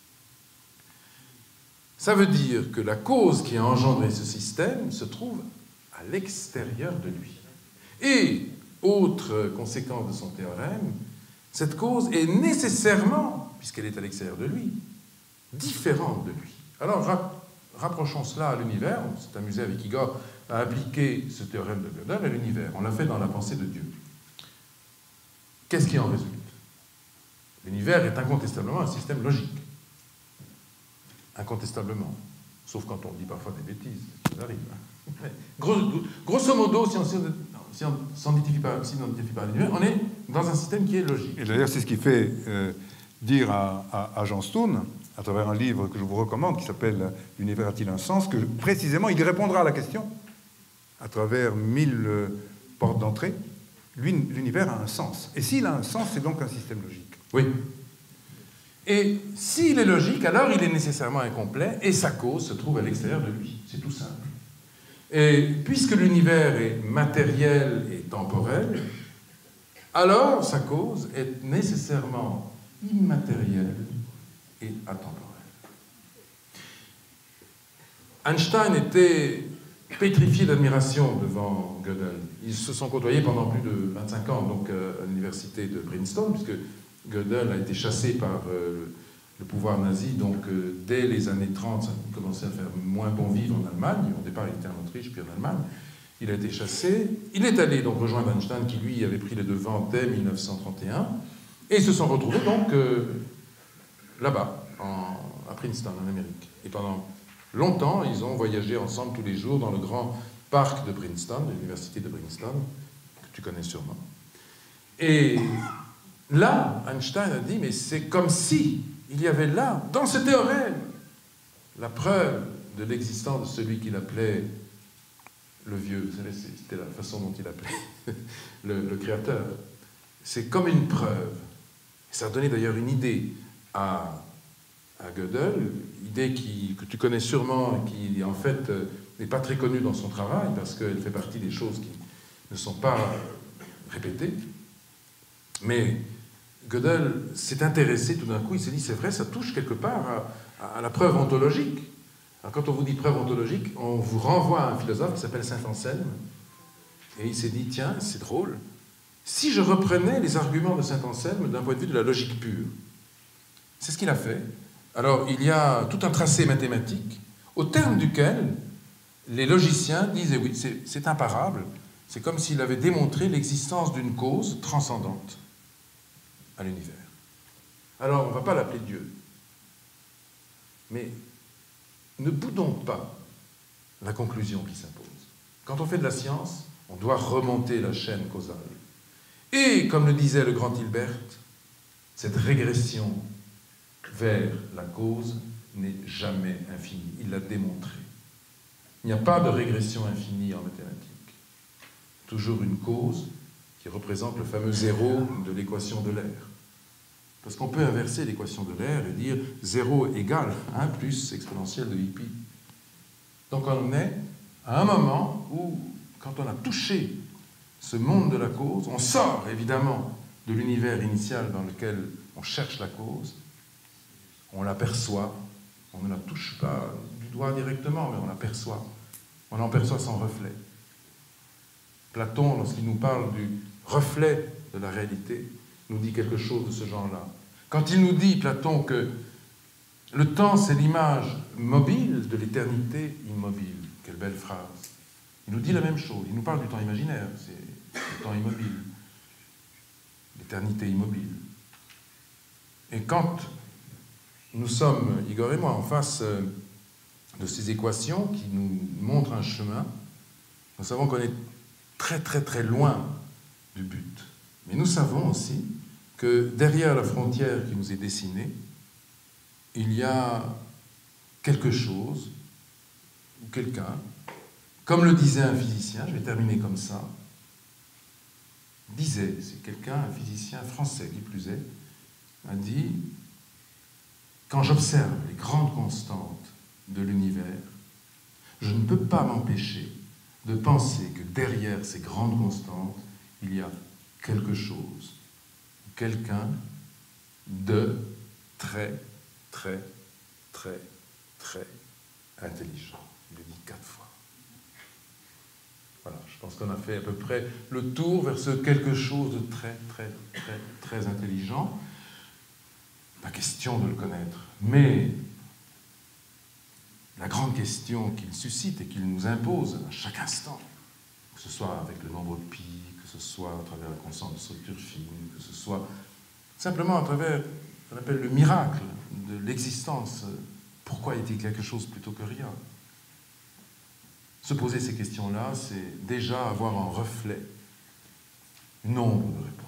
Ça veut dire que la cause qui a engendré ce système se trouve à l'extérieur de lui. Et, autre conséquence de son théorème, cette cause est nécessairement, puisqu'elle est à l'extérieur de lui, différente de lui. Alors, rapprochons cela à l'univers. On s'est amusé avec Igor à appliquer ce théorème de Gödel à l'univers. On l'a fait dans la pensée de Dieu. Qu'est-ce qui en résulte? L'univers est incontestablement un système logique. Incontestablement. Sauf quand on dit parfois des bêtises, ça arrive. Mais, grosso, grosso modo, si on si on s'identifie par, par l'univers, on est dans un système qui est logique. Et d'ailleurs, c'est ce qui fait euh, dire à, à, à Jean Stone, à travers un livre que je vous recommande, qui s'appelle « L'univers a-t-il un sens ?», que précisément, il répondra à la question, à travers mille euh, portes d'entrée. L'univers a un sens. Et s'il a un sens, c'est donc un système logique. Oui. Et s'il est logique, alors il est nécessairement incomplet, et sa cause se trouve à l'extérieur de lui. C'est tout simple. Et puisque l'univers est matériel et temporel, alors sa cause est nécessairement immatérielle et atemporelle. Einstein était pétrifié d'admiration devant Gödel. Ils se sont côtoyés pendant plus de vingt-cinq ans donc, à l'université de Princeton, puisque Gödel a été chassé par euh, le pouvoir nazi, donc euh, dès les années trente, ça commençait à faire moins bon vivre en Allemagne. Au départ, il était en Autriche, puis en Allemagne. Il a été chassé. Il est allé donc rejoindre Einstein, qui lui avait pris les devants dès mille neuf cent trente et un, et ils se sont retrouvés donc euh, là-bas, à Princeton, en Amérique. Et pendant longtemps, ils ont voyagé ensemble tous les jours dans le grand parc de Princeton, de l'université de Princeton, que tu connais sûrement. Et là, Einstein a dit, mais c'est comme si il y avait là, dans ce théorème, la preuve de l'existence de celui qu'il appelait le vieux. Vous savez, c'était la façon dont il appelait le, le créateur. C'est comme une preuve. Ça a donné d'ailleurs une idée à, à Gödel, idée qui, que tu connais sûrement, qui en fait n'est pas très connue dans son travail, parce qu'elle fait partie des choses qui ne sont pas répétées. Mais Gödel s'est intéressé tout d'un coup, il s'est dit, c'est vrai, ça touche quelque part à, à la preuve ontologique. Alors, quand on vous dit preuve ontologique, on vous renvoie à un philosophe qui s'appelle saint Anselme, et il s'est dit, tiens, c'est drôle, si je reprenais les arguments de saint Anselme d'un point de vue de la logique pure. C'est ce qu'il a fait. Alors, il y a tout un tracé mathématique, au terme duquel les logiciens disent, eh oui, c'est imparable, c'est comme s'il avait démontré l'existence d'une cause transcendante à l'univers. Alors, on ne va pas l'appeler Dieu. Mais ne boudons pas la conclusion qui s'impose. Quand on fait de la science, on doit remonter la chaîne causale. Et, comme le disait le grand Hilbert, cette régression vers la cause n'est jamais infinie. Il l'a démontré. Il n'y a pas de régression infinie en mathématiques. Toujours une cause qui représente le fameux zéro de l'équation de l'air. Parce qu'on peut inverser l'équation de l'air et dire zéro égale un plus exponentielle de I pi. Donc on est à un moment où, quand on a touché ce monde de la cause, on sort évidemment de l'univers initial dans lequel on cherche la cause, on l'aperçoit, on ne la touche pas du doigt directement, mais on l'aperçoit. On en perçoit son reflet. Platon, lorsqu'il nous parle du reflet de la réalité, nous dit quelque chose de ce genre-là. Quand il nous dit, Platon, que le temps, c'est l'image mobile de l'éternité immobile. Quelle belle phrase. Il nous dit la même chose. Il nous parle du temps imaginaire, c'est le temps immobile, l'éternité immobile. Et quand nous sommes, Igor et moi, en face de ces équations qui nous montrent un chemin, nous savons qu'on est très très très loin du but. Mais nous savons aussi que derrière la frontière qui nous est dessinée, il y a quelque chose ou quelqu'un, comme le disait un physicien, je vais terminer comme ça, disait, c'est quelqu'un, un physicien français qui plus est, a dit, quand j'observe les grandes constantes de l'univers, je ne peux pas m'empêcher de penser que derrière ces grandes constantes, il y a quelque chose, quelqu'un de très, très, très, très intelligent. Il le dit quatre fois. Voilà, je pense qu'on a fait à peu près le tour vers ce quelque chose de très, très, très, très intelligent. Pas question de le connaître, mais la grande question qu'il suscite et qu'il nous impose à chaque instant, que ce soit avec le nombre pi, que ce soit à travers la constante de structure fine, que ce soit simplement à travers ce qu'on appelle le miracle de l'existence. Pourquoi est-il quelque chose plutôt que rien? Se poser ces questions-là, c'est déjà avoir en reflet nombre de réponses.